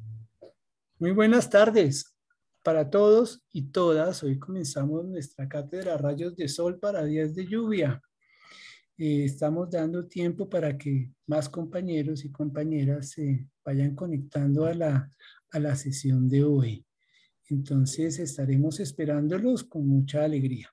Muy buenas tardes para todos y todas. Hoy comenzamos nuestra cátedra Rayos de Sol para días de lluvia. Estamos dando tiempo para que más compañeros y compañeras se vayan conectando a la sesión de hoy. Entonces estaremos esperándolos con mucha alegría.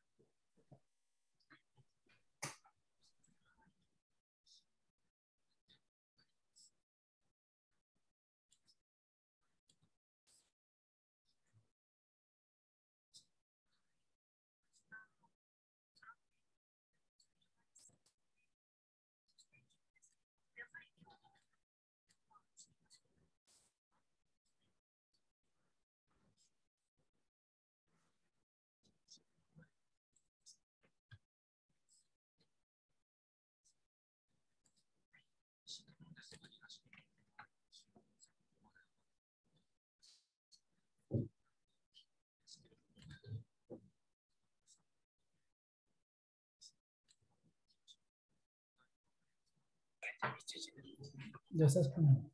Ya estás con...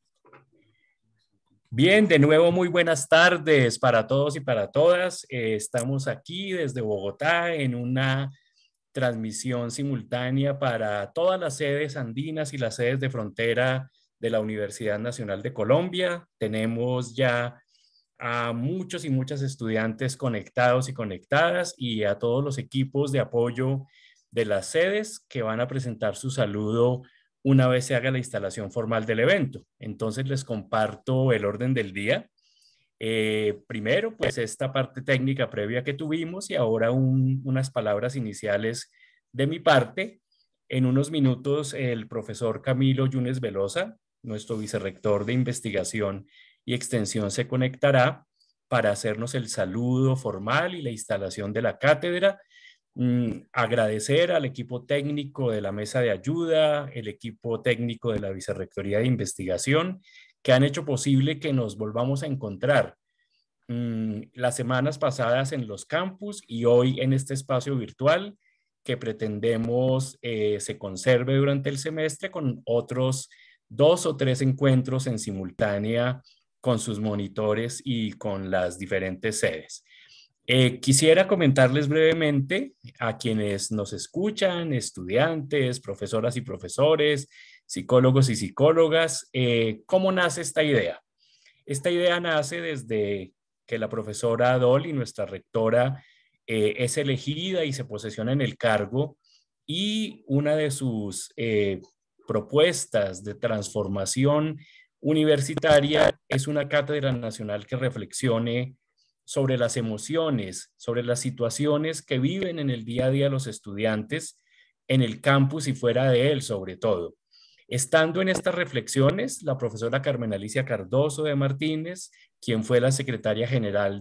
Bien, de nuevo muy buenas tardes para todos y para todas. Estamos aquí desde Bogotá en una transmisión simultánea para todas las sedes andinas y las sedes de frontera de la Universidad Nacional de Colombia. Tenemos ya a muchos y muchas estudiantes conectados y conectadas y a todos los equipos de apoyo de las sedes que van a presentar su saludo una vez se haga la instalación formal del evento. Entonces les comparto el orden del día. Primero, pues esta parte técnica previa que tuvimos y ahora unas palabras iniciales de mi parte. En unos minutos, el profesor Camilo Yunes Velosa, nuestro vicerrector de investigación y extensión, se conectará para hacernos el saludo formal y la instalación de la cátedra. Agradecer al equipo técnico de la mesa de ayuda, el equipo técnico de la Vicerrectoría de Investigación, que han hecho posible que nos volvamos a encontrar las semanas pasadas en los campus y hoy en este espacio virtual que pretendemos se conserve durante el semestre con otros 2 o 3 encuentros en simultánea con sus monitores y con las diferentes sedes. Quisiera comentarles brevemente a quienes nos escuchan, estudiantes, profesoras y profesores, psicólogos y psicólogas, cómo nace esta idea. Esta idea nace desde que la profesora Dolly, nuestra rectora, es elegida y se posesiona en el cargo y una de sus propuestas de transformación universitaria es una cátedra nacional que reflexione sobre las emociones, sobre las situaciones que viven en el día a día los estudiantes en el campus y fuera de él, sobre todo. Estando en estas reflexiones, la profesora Carmen Alicia Cardoso de Martínez, quien fue la secretaria general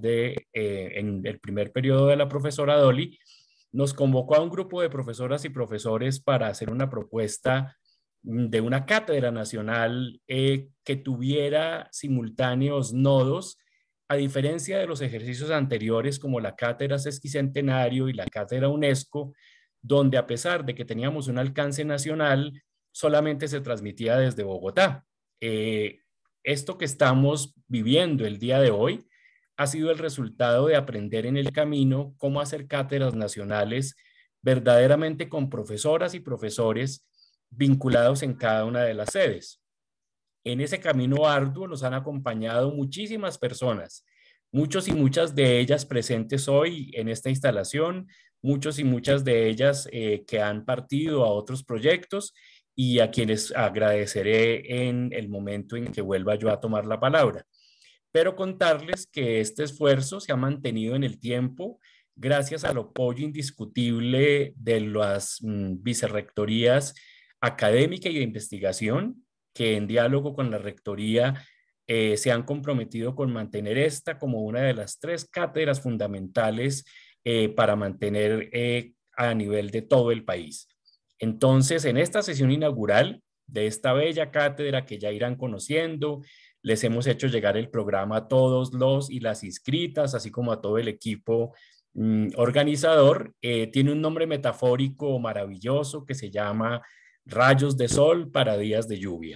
en el primer periodo de la profesora Dolly, nos convocó a un grupo de profesoras y profesores para hacer una propuesta de una cátedra nacional que tuviera simultáneos nodos, a diferencia de los ejercicios anteriores como la cátedra sesquicentenario y la cátedra UNESCO, donde a pesar de que teníamos un alcance nacional, solamente se transmitía desde Bogotá. Esto que estamos viviendo el día de hoy ha sido el resultado de aprender en el camino cómo hacer cátedras nacionales verdaderamente con profesoras y profesores vinculados en cada una de las sedes. En ese camino arduo nos han acompañado muchísimas personas, muchos y muchas de ellas presentes hoy en esta instalación, muchos y muchas de ellas que han partido a otros proyectos y a quienes agradeceré en el momento en que vuelva yo a tomar la palabra. Pero contarles que este esfuerzo se ha mantenido en el tiempo gracias al apoyo indiscutible de las vicerrectorías académica y de investigación, que en diálogo con la rectoría se han comprometido con mantener esta como una de las 3 cátedras fundamentales para mantener a nivel de todo el país. Entonces, en esta sesión inaugural de esta bella cátedra que ya irán conociendo, les hemos hecho llegar el programa a todos los y las inscritas, así como a todo el equipo organizador. Tiene un nombre metafórico maravilloso que se llama Rayos de Sol para días de lluvia.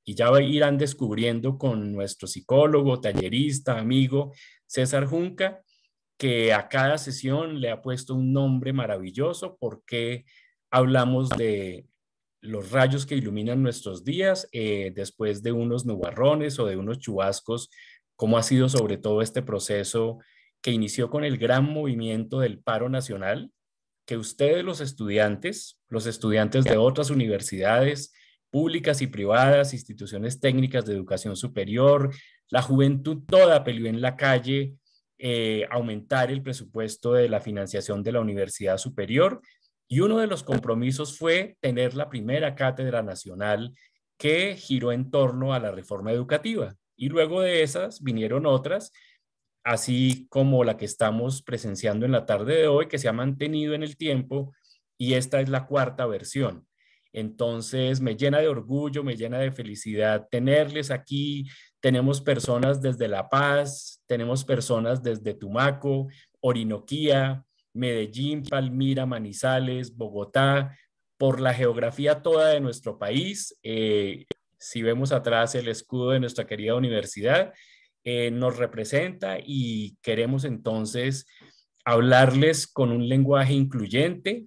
y ya irán descubriendo con nuestro psicólogo, tallerista, amigo César Junca, que a cada sesión le ha puesto un nombre maravilloso porque hablamos de los rayos que iluminan nuestros días después de unos nubarrones o de unos chubascos, como ha sido sobre todo este proceso que inició con el gran movimiento del paro nacional, que ustedes los estudiantes de otras universidades públicas y privadas, instituciones técnicas de educación superior, la juventud toda peleó en la calle aumentar el presupuesto de la financiación de la universidad superior, y uno de los compromisos fue tener la primera cátedra nacional que giró en torno a la reforma educativa. Y luego de esas vinieron otras, así como la que estamos presenciando en la tarde de hoy, que se ha mantenido en el tiempo, y esta es la cuarta versión. Entonces, me llena de orgullo, me llena de felicidad tenerles aquí. Tenemos personas desde La Paz, tenemos personas desde Tumaco, Orinoquía, Medellín, Palmira, Manizales, Bogotá, por la geografía toda de nuestro país. Si vemos atrás el escudo de nuestra querida universidad, nos representa, y queremos entonces hablarles con un lenguaje incluyente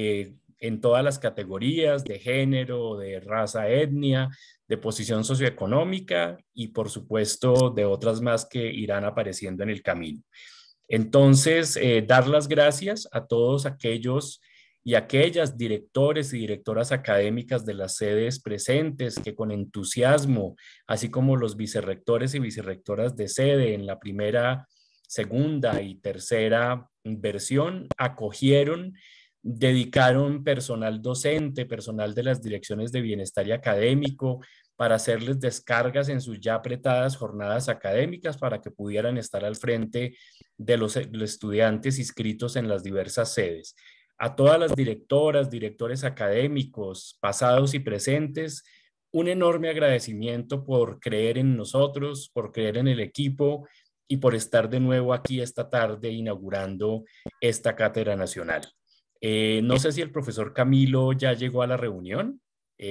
en todas las categorías de género, de raza, etnia, de posición socioeconómica y por supuesto de otras más que irán apareciendo en el camino. Entonces, dar las gracias a todos aquellos y aquellas directores y directoras académicas de las sedes presentes que con entusiasmo, así como los vicerrectores y vicerrectoras de sede en la primera, segunda y tercera versión, acogieron, dedicaron personal docente, personal de las direcciones de bienestar y académico, para hacerles descargas en sus ya apretadas jornadas académicas para que pudieran estar al frente de los estudiantes inscritos en las diversas sedes. A todas las directoras, directores académicos, pasados y presentes, un enorme agradecimiento por creer en nosotros, por creer en el equipo y por estar de nuevo aquí esta tarde inaugurando esta cátedra nacional. No sé si el profesor Camilo ya llegó a la reunión.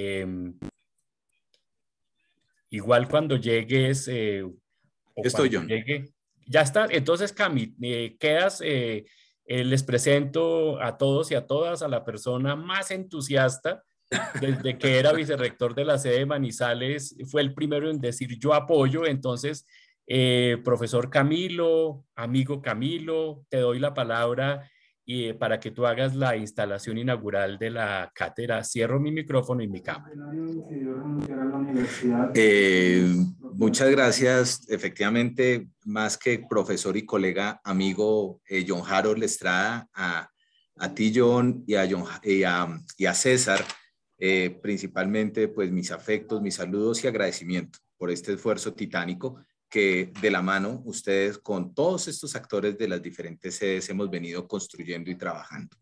Igual cuando llegues o Estoy, cuando John. llegue, ya está. Entonces, Cami, quedas, les presento a todos y a todas a la persona más entusiasta desde que era vicerrector de la sede de Manizales, fue el primero en decir yo apoyo. Entonces, profesor Camilo, amigo Camilo, te doy la palabra para que tú hagas la instalación inaugural de la cátedra. Cierro mi micrófono y mi cámara. Muchas gracias. Efectivamente, más que profesor y colega, amigo John Harold Estrada, a ti, John, y a César, principalmente pues mis afectos, mis saludos y agradecimiento por este esfuerzo titánico que de la mano ustedes con todos estos actores de las diferentes sedes hemos venido construyendo y trabajando.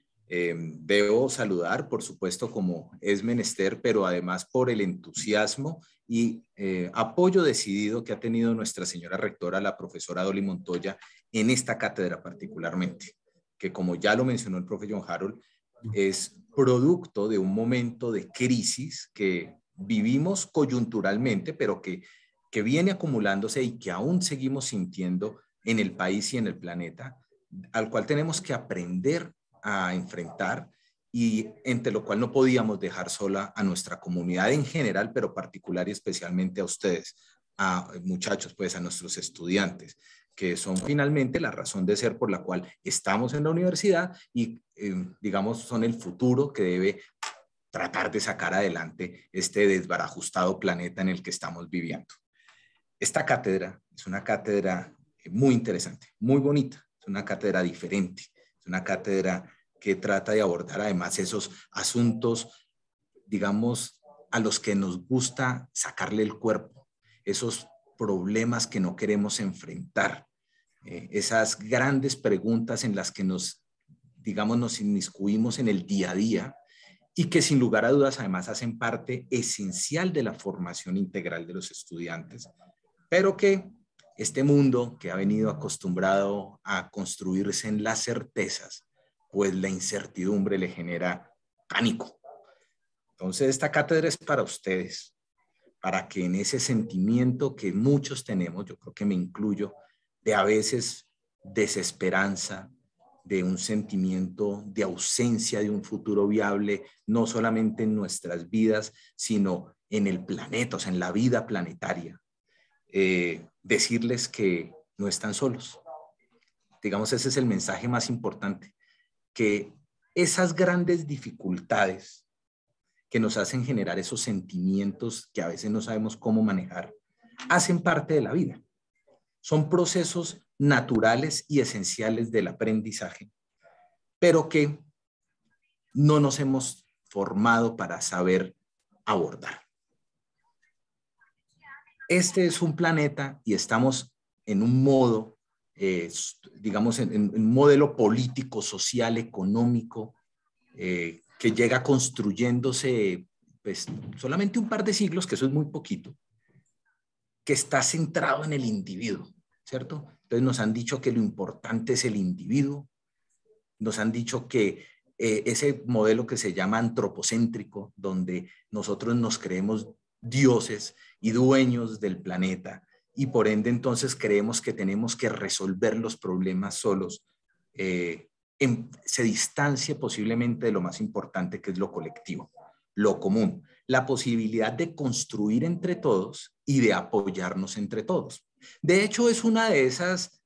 Debo saludar, por supuesto, como es menester, pero además por el entusiasmo y apoyo decidido que ha tenido nuestra señora rectora, la profesora Dolly Montoya, en esta cátedra particularmente, que como ya lo mencionó el profe John Harold, es producto de un momento de crisis que vivimos coyunturalmente, pero que viene acumulándose y que aún seguimos sintiendo en el país y en el planeta, al cual tenemos que aprender a enfrentar y entre lo cual no podíamos dejar sola a nuestra comunidad en general, pero particular y especialmente a ustedes, a muchachos, pues a nuestros estudiantes, que son finalmente la razón de ser por la cual estamos en la universidad y digamos son el futuro que debe tratar de sacar adelante este desbarajustado planeta en el que estamos viviendo. Esta cátedra es una cátedra muy interesante, muy bonita, es una cátedra diferente, es una cátedra que trata de abordar además esos asuntos, digamos, a los que nos gusta sacarle el cuerpo, esos problemas que no queremos enfrentar, esas grandes preguntas en las que nos inmiscuimos en el día a día y que sin lugar a dudas además hacen parte esencial de la formación integral de los estudiantes, pero que este mundo que ha venido acostumbrado a construirse en las certezas, pues la incertidumbre le genera pánico. Entonces esta cátedra es para ustedes, para que en ese sentimiento que muchos tenemos, yo creo que me incluyo, de a veces desesperanza, de un sentimiento de ausencia de un futuro viable, no solamente en nuestras vidas, sino en el planeta, o sea, en la vida planetaria. Decirles que no están solos. Digamos, ese es el mensaje más importante, que esas grandes dificultades que nos hacen generar esos sentimientos que a veces no sabemos cómo manejar, hacen parte de la vida. Son procesos naturales y esenciales del aprendizaje, pero que no nos hemos formado para saber abordar. Este es un planeta y estamos en un modo, digamos, en un modelo político, social, económico, que llega construyéndose pues, solamente un par de siglos, que eso es muy poquito, que está centrado en el individuo, ¿cierto? Entonces nos han dicho que lo importante es el individuo, nos han dicho que ese modelo que se llama antropocéntrico, donde nosotros nos creemos dioses y dueños del planeta, y por ende entonces creemos que tenemos que resolver los problemas solos, se distancia posiblemente de lo más importante, que es lo colectivo, lo común, la posibilidad de construir entre todos y de apoyarnos entre todos. De hecho, es una de esas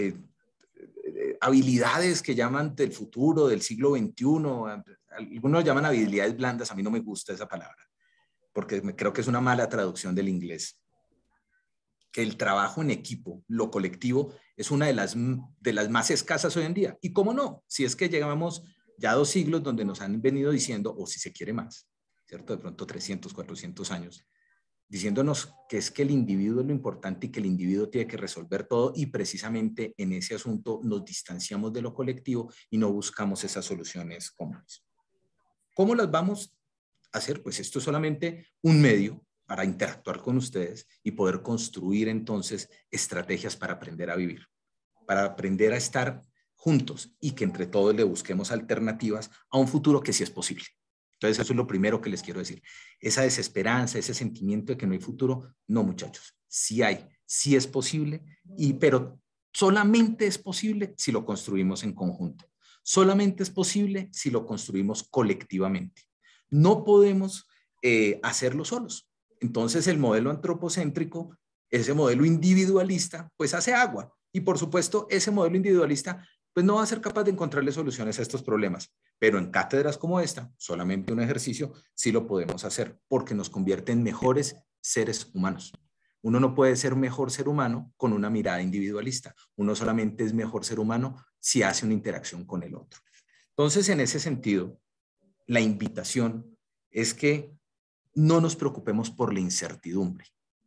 habilidades que llaman del futuro, del siglo XXI. Algunos llaman habilidades blandas, a mí no me gusta esa palabra, porque creo que es una mala traducción del inglés. Que el trabajo en equipo, lo colectivo, es una de las más escasas hoy en día. ¿Y cómo no? Si es que llevamos ya 2 siglos donde nos han venido diciendo, o si se quiere más, ¿cierto? De pronto 300, 400 años, diciéndonos que es que el individuo es lo importante y que el individuo tiene que resolver todo, y precisamente en ese asunto nos distanciamos de lo colectivo y no buscamos esas soluciones comunes. ¿Cómo las vamos a hacer? Pues esto es solamente un medio para interactuar con ustedes y poder construir entonces estrategias para aprender a vivir, para aprender a estar juntos y que entre todos le busquemos alternativas a un futuro que sí es posible. Entonces eso es lo primero que les quiero decir. Esa desesperanza, ese sentimiento de que no hay futuro, no, muchachos, sí hay, sí es posible, pero solamente es posible si lo construimos en conjunto. Solamente es posible si lo construimos colectivamente. No podemos hacerlo solos. Entonces el modelo antropocéntrico, ese modelo individualista, pues hace agua. Y por supuesto, ese modelo individualista pues no va a ser capaz de encontrarle soluciones a estos problemas. Pero en cátedras como esta, solamente un ejercicio, sí lo podemos hacer, porque nos convierte en mejores seres humanos. Uno no puede ser mejor ser humano con una mirada individualista. Uno solamente es mejor ser humano si hace una interacción con el otro. Entonces, en ese sentido, la invitación es que no nos preocupemos por la incertidumbre.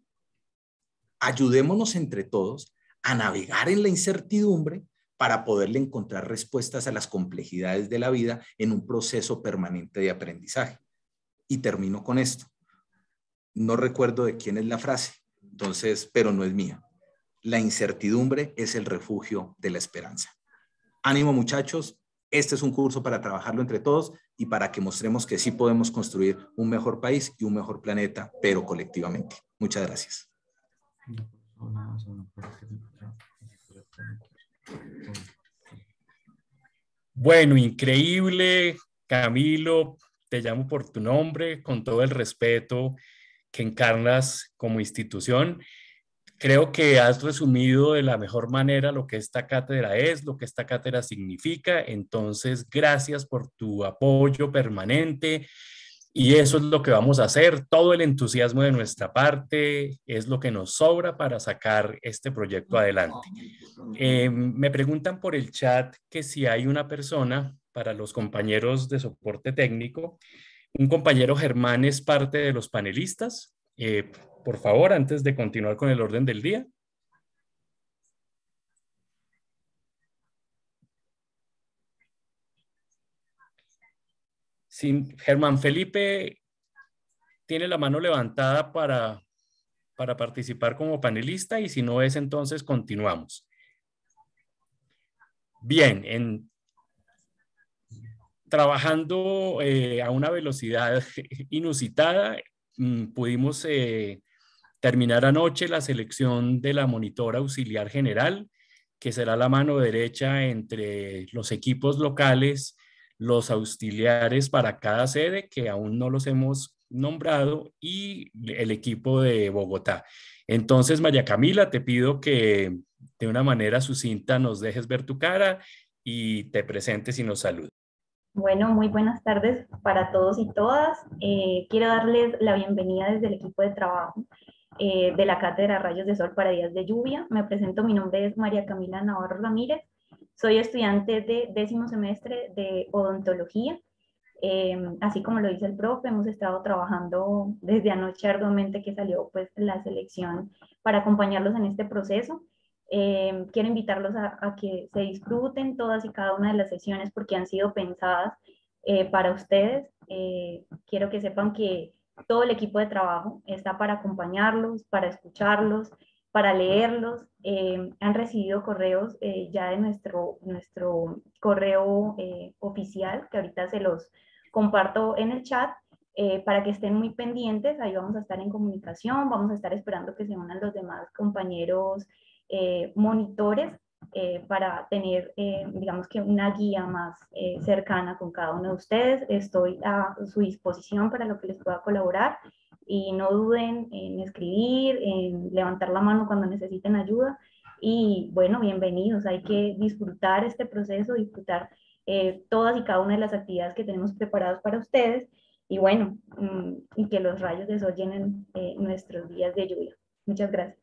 Ayudémonos entre todos a navegar en la incertidumbre para poderle encontrar respuestas a las complejidades de la vida en un proceso permanente de aprendizaje. Y termino con esto. No recuerdo de quién es la frase, entonces, pero no es mía. La incertidumbre es el refugio de la esperanza. Ánimo, muchachos. Este es un curso para trabajarlo entre todos y para que mostremos que sí podemos construir un mejor país y un mejor planeta, pero colectivamente. Muchas gracias. Bueno, increíble, Camilo, te llamo por tu nombre, con todo el respeto que encarnas como institución. Creo que has resumido de la mejor manera lo que esta cátedra es, lo que esta cátedra significa. Entonces, gracias por tu apoyo permanente. Y eso es lo que vamos a hacer. Todo el entusiasmo de nuestra parte es lo que nos sobra para sacar este proyecto adelante. Me preguntan por el chat que si hay una persona para los compañeros de soporte técnico. Un compañero Germán es parte de los panelistas. Por favor, antes de continuar con el orden del día. Sí, Germán Felipe tiene la mano levantada para participar como panelista, y si no es, entonces continuamos. Bien, trabajando a una velocidad inusitada, pudimos terminar anoche la selección de la monitora auxiliar general, que será la mano derecha entre los equipos locales, los auxiliares para cada sede, que aún no los hemos nombrado, y el equipo de Bogotá. Entonces, María Camila, te pido que de una manera sucinta nos dejes ver tu cara y te presentes y nos saludes. Bueno, muy buenas tardes para todos y todas. Quiero darles la bienvenida desde el equipo de trabajo de la Cátedra Rayos de Sol para Días de Lluvia. Me presento, mi nombre es María Camila Navarro Ramírez. Soy estudiante de 10º semestre de odontología. Así como lo dice el profe, hemos estado trabajando desde anoche arduamente que salió pues la selección para acompañarlos en este proceso. Quiero invitarlos a que se disfruten todas y cada una de las sesiones porque han sido pensadas para ustedes. Quiero que sepan que todo el equipo de trabajo está para acompañarlos, para escucharlos, para leerlos. Han recibido correos ya de nuestro correo oficial, que ahorita se los comparto en el chat, para que estén muy pendientes. Ahí vamos a estar en comunicación, vamos a estar esperando que se unan los demás compañeros monitores para tener, digamos que una guía más cercana con cada uno de ustedes. Estoy a su disposición para lo que les pueda colaborar y no duden en escribir, en levantar la mano cuando necesiten ayuda. Y bueno, bienvenidos. Hay que disfrutar este proceso, disfrutar todas y cada una de las actividades que tenemos preparadas para ustedes. Y bueno, y que los rayos de sol llenen nuestros días de lluvia. Muchas gracias.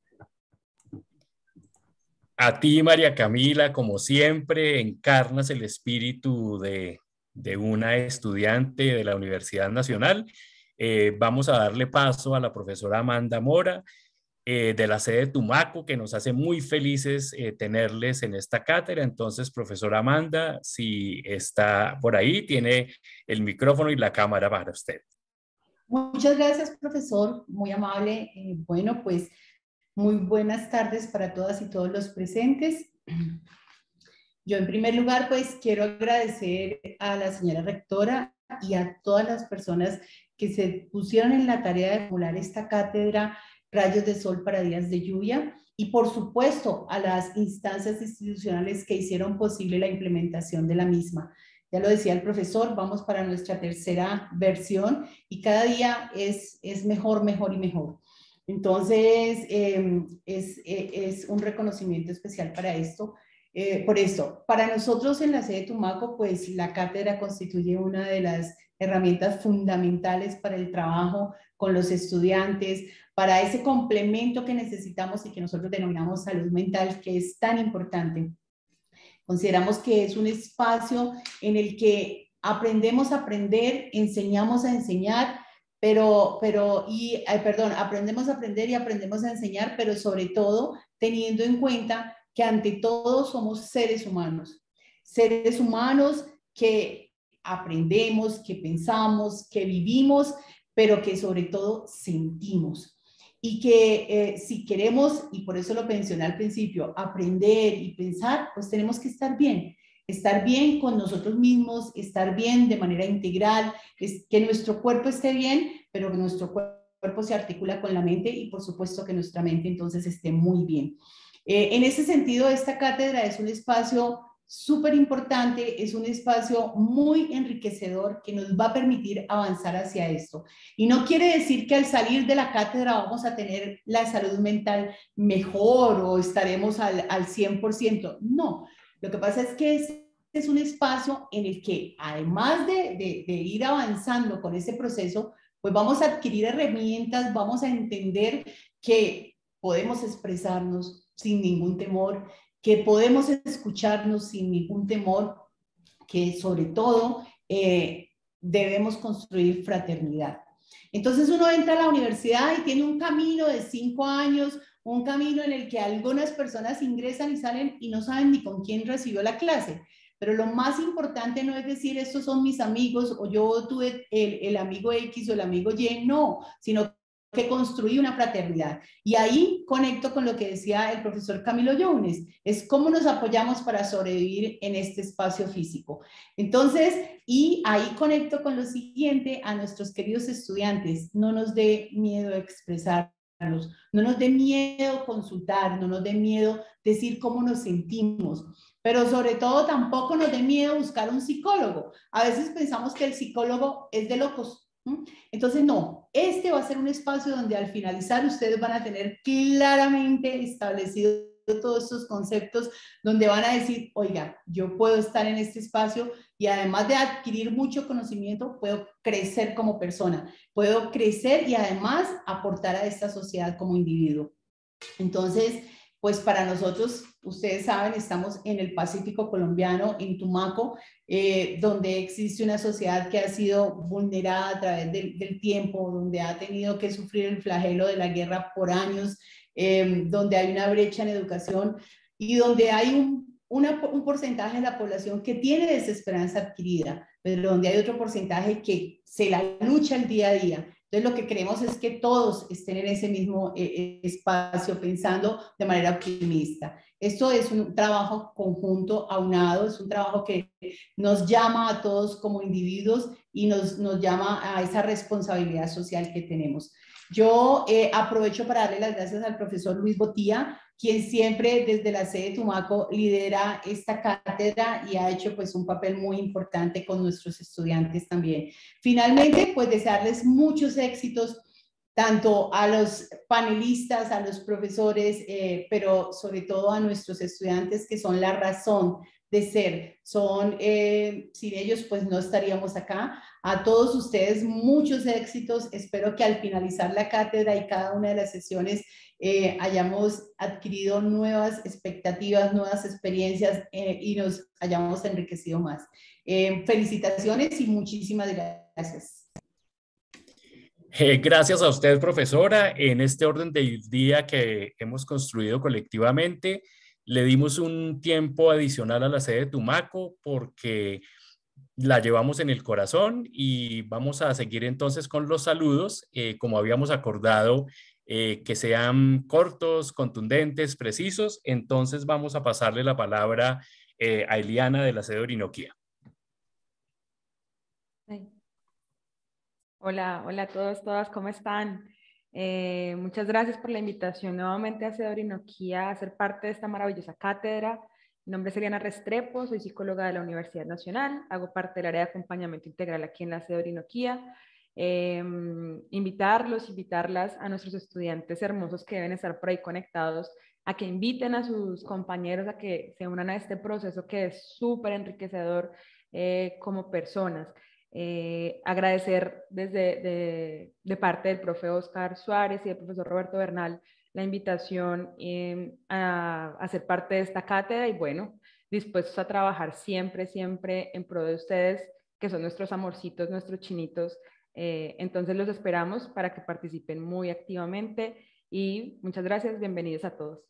A ti, María Camila, como siempre, encarnas el espíritu de una estudiante de la Universidad Nacional. Vamos a darle paso a la profesora Amanda Mora, de la sede de Tumaco, que nos hace muy felices tenerles en esta cátedra. Entonces, profesora Amanda, si está por ahí, tiene el micrófono y la cámara para usted. Muchas gracias, profesor, muy amable. Bueno, pues muy buenas tardes para todas y todos los presentes. Yo en primer lugar pues quiero agradecer a la señora rectora y a todas las personas que se pusieron en la tarea de formular esta cátedra Rayos de Sol para Días de Lluvia y por supuesto a las instancias institucionales que hicieron posible la implementación de la misma. Ya lo decía el profesor, vamos para nuestra tercera versión y cada día es mejor, mejor y mejor. Entonces, es un reconocimiento especial para esto. Por esto, para nosotros en la sede de Tumaco, pues la cátedra constituye una de las herramientas fundamentales para el trabajo con los estudiantes, para ese complemento que necesitamos y que nosotros denominamos salud mental, que es tan importante. Consideramos que es un espacio en el que aprendemos a aprender, enseñamos a enseñar, aprendemos a aprender y aprendemos a enseñar, pero sobre todo teniendo en cuenta que ante todo somos seres humanos que aprendemos, que pensamos, que vivimos, pero que sobre todo sentimos. Y que si queremos, y por eso lo mencioné al principio, aprender y pensar, pues tenemos que estar bien con nosotros mismos, estar bien de manera integral, que nuestro cuerpo esté bien, pero que nuestro cuerpo se articula con la mente y por supuesto que nuestra mente entonces esté muy bien. En ese sentido, esta cátedra es un espacio súper importante, es un espacio muy enriquecedor que nos va a permitir avanzar hacia esto. Y no quiere decir que al salir de la cátedra vamos a tener la salud mental mejor o estaremos al 100%. No, lo que pasa es que es un espacio en el que además de ir avanzando con ese proceso, pues vamos a adquirir herramientas, vamos a entender que podemos expresarnos sin ningún temor, que podemos escucharnos sin ningún temor, que sobre todo debemos construir fraternidad. Entonces uno entra a la universidad y tiene un camino de 5 años, un camino en el que algunas personas ingresan y salen y no saben ni con quién recibió la clase. Pero lo más importante no es decir, estos son mis amigos o yo tuve el amigo X o el amigo Y, no, sino que construir una fraternidad. Y ahí conecto con lo que decía el profesor Camilo Younes, es cómo nos apoyamos para sobrevivir en este espacio físico. Entonces, y ahí conecto con lo siguiente, a nuestros queridos estudiantes, no nos dé miedo expresarnos, no nos dé miedo consultar, no nos dé miedo decir cómo nos sentimos, pero sobre todo tampoco nos dé miedo buscar un psicólogo. A veces pensamos que el psicólogo es de locos. Entonces, no, este va a ser un espacio donde al finalizar ustedes van a tener claramente establecido todos estos conceptos, donde van a decir, oiga, yo puedo estar en este espacio y además de adquirir mucho conocimiento, puedo crecer como persona, puedo crecer y además aportar a esta sociedad como individuo. Entonces, pues para nosotros, ustedes saben, estamos en el Pacífico colombiano, en Tumaco, donde existe una sociedad que ha sido vulnerada a través del tiempo, donde ha tenido que sufrir el flagelo de la guerra por años, donde hay una brecha en educación y donde hay un porcentaje de la población que tiene desesperanza adquirida, pero donde hay otro porcentaje que se la lucha el día a día. Entonces, lo que queremos es que todos estén en ese mismo espacio, pensando de manera optimista. Esto es un trabajo conjunto, aunado, es un trabajo que nos llama a todos como individuos y nos llama a esa responsabilidad social que tenemos. Yo aprovecho para darle las gracias al profesor Luis Botía, quien siempre desde la sede de Tumaco lidera esta cátedra y ha hecho pues un papel muy importante con nuestros estudiantes también. Finalmente, pues desearles muchos éxitos tanto a los panelistas, a los profesores, pero sobre todo a nuestros estudiantes que son la razón de ser. Sin ellos pues no estaríamos acá. A todos ustedes muchos éxitos. Espero que al finalizar la cátedra y cada una de las sesiones hayamos adquirido nuevas expectativas, nuevas experiencias y nos hayamos enriquecido más. Felicitaciones y muchísimas gracias. Gracias a usted, profesora. En este orden del día que hemos construido colectivamente, le dimos un tiempo adicional a la sede de Tumaco porque la llevamos en el corazón y vamos a seguir entonces con los saludos, como habíamos acordado, que sean cortos, contundentes, precisos. Entonces vamos a pasarle la palabra a Eliana de la sede de Orinoquía. Hola, hola a todos, todas, ¿cómo están? Muchas gracias por la invitación nuevamente a sede de Orinoquía a ser parte de esta maravillosa cátedra. Mi nombre es Eliana Restrepo, soy psicóloga de la Universidad Nacional, hago parte del área de acompañamiento integral aquí en la sede de Orinoquía. Invitarlas a nuestros estudiantes hermosos que deben estar por ahí conectados, a que inviten a sus compañeros a que se unan a este proceso que es súper enriquecedor como personas. Agradecer de parte del profe Oscar Suárez y del profesor Roberto Bernal la invitación a ser parte de esta cátedra y bueno, dispuestos a trabajar siempre en pro de ustedes, que son nuestros amorcitos, nuestros chinitos. Entonces los esperamos para que participen muy activamente y muchas gracias, bienvenidos a todos.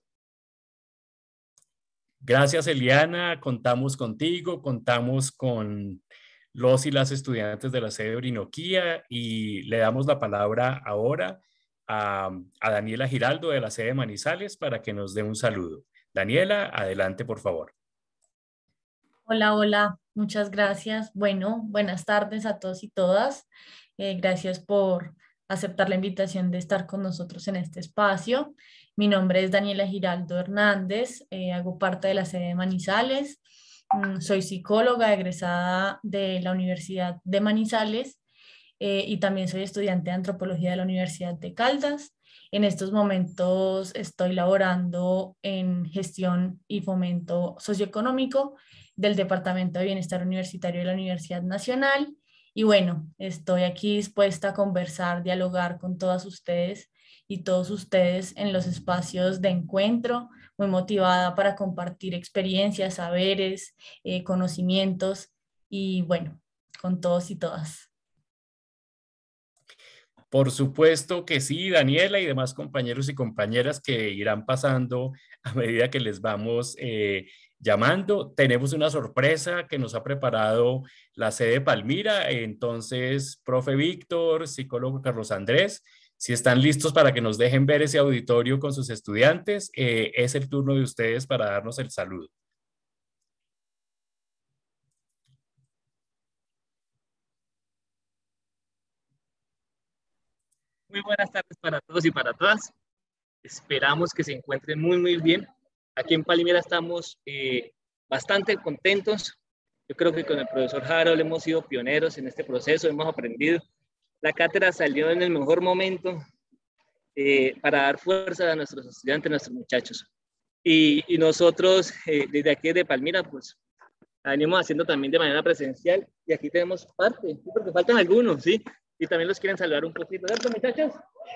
Gracias, Eliana. Contamos contigo, contamos con los y las estudiantes de la sede de Orinoquía y le damos la palabra ahora a Daniela Giraldo de la sede de Manizales para que nos dé un saludo. Daniela, adelante, por favor. Hola, hola, muchas gracias. Bueno, buenas tardes a todos y todas. Gracias por aceptar la invitación de estar con nosotros en este espacio. Mi nombre es Daniela Giraldo Hernández, hago parte de la sede de Manizales. Soy psicóloga egresada de la Universidad de Manizales y también soy estudiante de antropología de la Universidad de Caldas. En estos momentos estoy laborando en gestión y fomento socioeconómico del Departamento de Bienestar Universitario de la Universidad Nacional. Y bueno, estoy aquí dispuesta a conversar, dialogar con todas ustedes y todos ustedes en los espacios de encuentro, muy motivada para compartir experiencias, saberes, conocimientos y bueno, con todos y todas. Por supuesto que sí, Daniela y demás compañeros y compañeras que irán pasando a medida que les vamos llamando. Tenemos una sorpresa que nos ha preparado la sede de Palmira. Entonces, profe Víctor, psicólogo Carlos Andrés, Si están listos para que nos dejen ver ese auditorio con sus estudiantes, es el turno de ustedes para darnos el saludo. Muy buenas tardes para todos y para todas. Esperamos que se encuentren muy bien. Aquí en Palmira estamos bastante contentos. Yo creo que con el profesor Harold hemos sido pioneros en este proceso, hemos aprendido. La cátedra salió en el mejor momento para dar fuerza a nuestros estudiantes, a nuestros muchachos. Y nosotros desde aquí de Palmira, pues la venimos haciendo también de manera presencial y aquí tenemos parte, ¿sí? Porque faltan algunos, ¿sí? Y también los quieren saludar un poquito, ¿cierto, muchachos?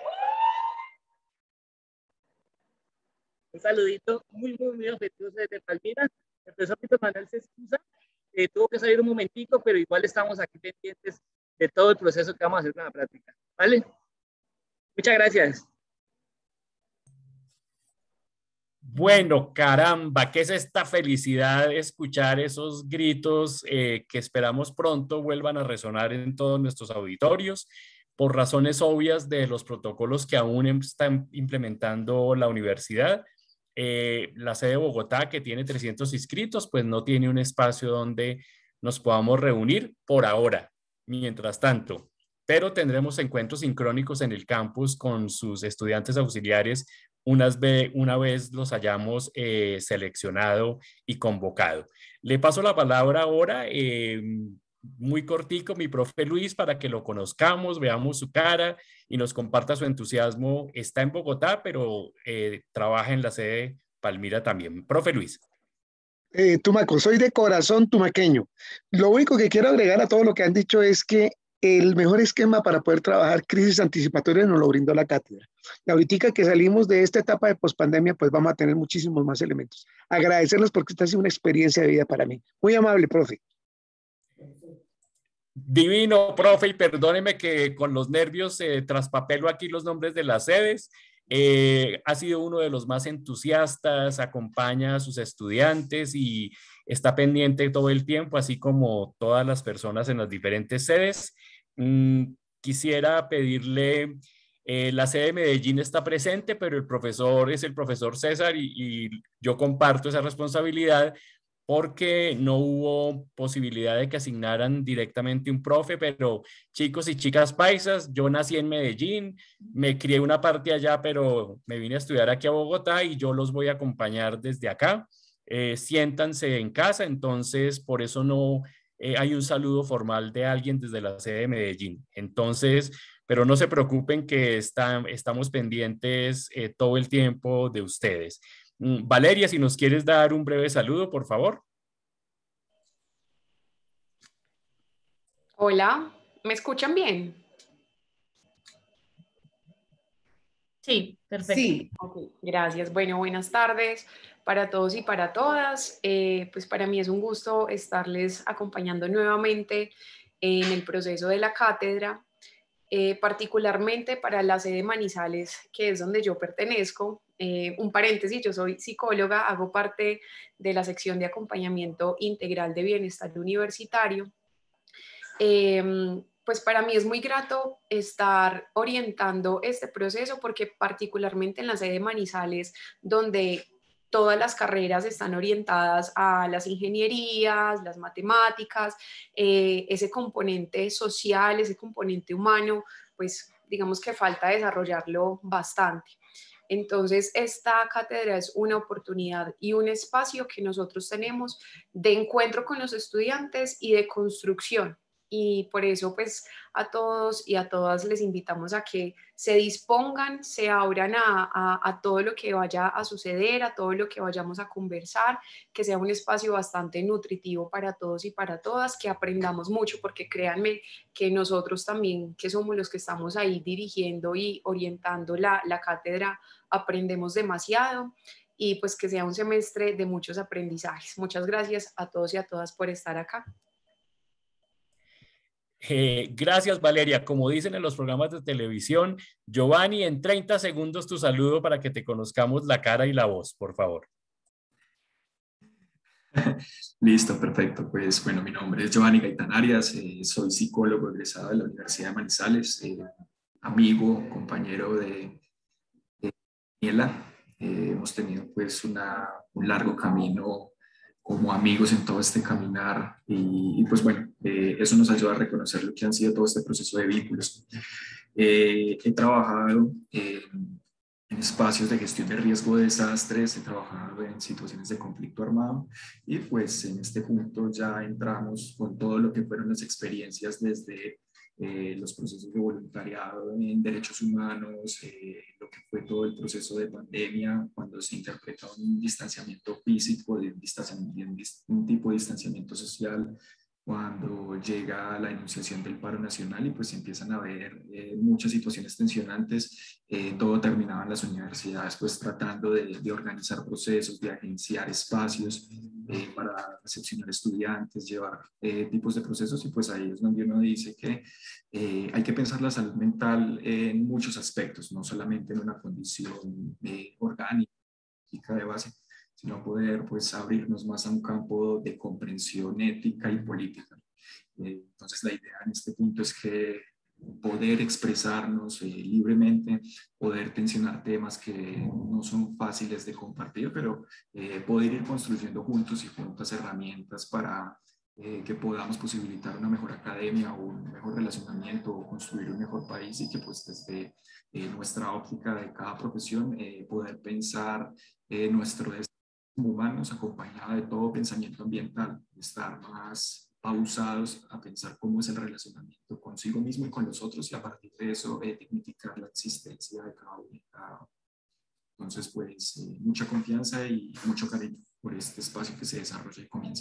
Un saludito muy afectuoso desde Palmira. El profesor Víctor Manuel se excusa, tuvo que salir un momentico, pero igual estamos aquí pendientes de todo el proceso que vamos a hacer con la práctica, ¿vale? Muchas gracias. Bueno, caramba, ¿qué es esta felicidad de escuchar esos gritos que esperamos pronto vuelvan a resonar en todos nuestros auditorios? Por razones obvias de los protocolos que aún están implementando la universidad, la sede de Bogotá, que tiene 300 inscritos, pues no tiene un espacio donde nos podamos reunir por ahora. Mientras tanto, pero tendremos encuentros sincrónicos en el campus con sus estudiantes auxiliares una vez los hayamos seleccionado y convocado. Le paso la palabra ahora, muy cortico, mi profe Luis, para que lo conozcamos, veamos su cara y nos comparta su entusiasmo. Está en Bogotá, pero trabaja en la sede Palmira también. Profe Luis. Tumaco, soy de corazón tumaqueño. Lo único que quiero agregar a todo lo que han dicho es que el mejor esquema para poder trabajar crisis anticipatorias nos lo brindó la cátedra. Ahorita que salimos de esta etapa de pospandemia, pues vamos a tener muchísimos más elementos. Agradecerles porque esta ha sido una experiencia de vida para mí. Muy amable, profe. Divino, profe, y perdóneme que con los nervios traspapelo aquí los nombres de las sedes. Ha sido uno de los más entusiastas, acompaña a sus estudiantes y está pendiente todo el tiempo, así como todas las personas en las diferentes sedes. Quisiera pedirle, la sede de Medellín está presente, pero el profesor es el profesor César y yo comparto esa responsabilidad porque no hubo posibilidad de que asignaran directamente un profe, pero chicos y chicas paisas, yo nací en Medellín, me crié una parte allá, pero me vine a estudiar aquí a Bogotá y yo los voy a acompañar desde acá. Siéntanse en casa, entonces por eso no hay un saludo formal de alguien desde la sede de Medellín. Entonces, pero no se preocupen que estamos pendientes todo el tiempo de ustedes. Valeria, si nos quieres dar un breve saludo, por favor. Hola, ¿me escuchan bien? Sí, perfecto. Sí. Okay, gracias. Bueno, buenas tardes para todos y para todas. Pues para mí es un gusto estarles acompañando nuevamente en el proceso de la cátedra. Particularmente para la sede Manizales, que es donde yo pertenezco. Un paréntesis, yo soy psicóloga, hago parte de la sección de acompañamiento integral de bienestar universitario. Pues para mí es muy grato estar orientando este proceso porque particularmente en la sede Manizales, donde todas las carreras están orientadas a las ingenierías, las matemáticas, ese componente social, ese componente humano, pues digamos que falta desarrollarlo bastante. Entonces, esta cátedra es una oportunidad y un espacio que nosotros tenemos de encuentro con los estudiantes y de construcción. Y por eso, pues, a todos y a todas les invitamos a que se dispongan, se abran a todo lo que vaya a suceder, a todo lo que vayamos a conversar, que sea un espacio bastante nutritivo para todos y para todas, que aprendamos mucho, porque créanme que nosotros también, que somos los que estamos ahí dirigiendo y orientando la cátedra, aprendemos demasiado y pues que sea un semestre de muchos aprendizajes. Muchas gracias a todos y a todas por estar acá. Gracias, Valeria. Como dicen en los programas de televisión, Giovanni, en 30 segundos tu saludo para que te conozcamos la cara y la voz, por favor. Listo, perfecto. Pues bueno, mi nombre es Giovanni Gaitán Arias, soy psicólogo egresado de la Universidad de Manizales. amigo, compañero de Daniela. Hemos tenido pues un largo camino como amigos en todo este caminar y pues bueno, eso nos ayuda a reconocer lo que han sido todo este proceso de vínculos. He trabajado en espacios de gestión de riesgo de desastres, he trabajado en situaciones de conflicto armado y pues en este punto ya entramos con todo lo que fueron las experiencias desde los procesos de voluntariado en derechos humanos, lo que fue todo el proceso de pandemia, cuando se interpreta un distanciamiento físico, de un tipo de distanciamiento social, cuando llega la enunciación del paro nacional y pues empiezan a haber muchas situaciones tensionantes, todo terminaba en las universidades pues tratando de organizar procesos, de agenciar espacios para recepcionar estudiantes, llevar tipos de procesos y pues ahí es donde uno dice que hay que pensar la salud mental en muchos aspectos, no solamente en una condición orgánica de base, sino poder pues abrirnos más a un campo de comprensión ética y política. Entonces la idea en este punto es que poder expresarnos libremente, poder tensionar temas que no son fáciles de compartir, pero poder ir construyendo juntos y juntas herramientas para que podamos posibilitar una mejor academia o un mejor relacionamiento o construir un mejor país y que pues desde nuestra óptica de cada profesión poder pensar nuestro destino como humanos acompañado de todo pensamiento ambiental, estar más pausados a pensar cómo es el relacionamiento consigo mismo y con los otros y a partir de eso dignificar la existencia de cada uno. Entonces pues mucha confianza y mucho cariño por este espacio que se desarrolla y comienza.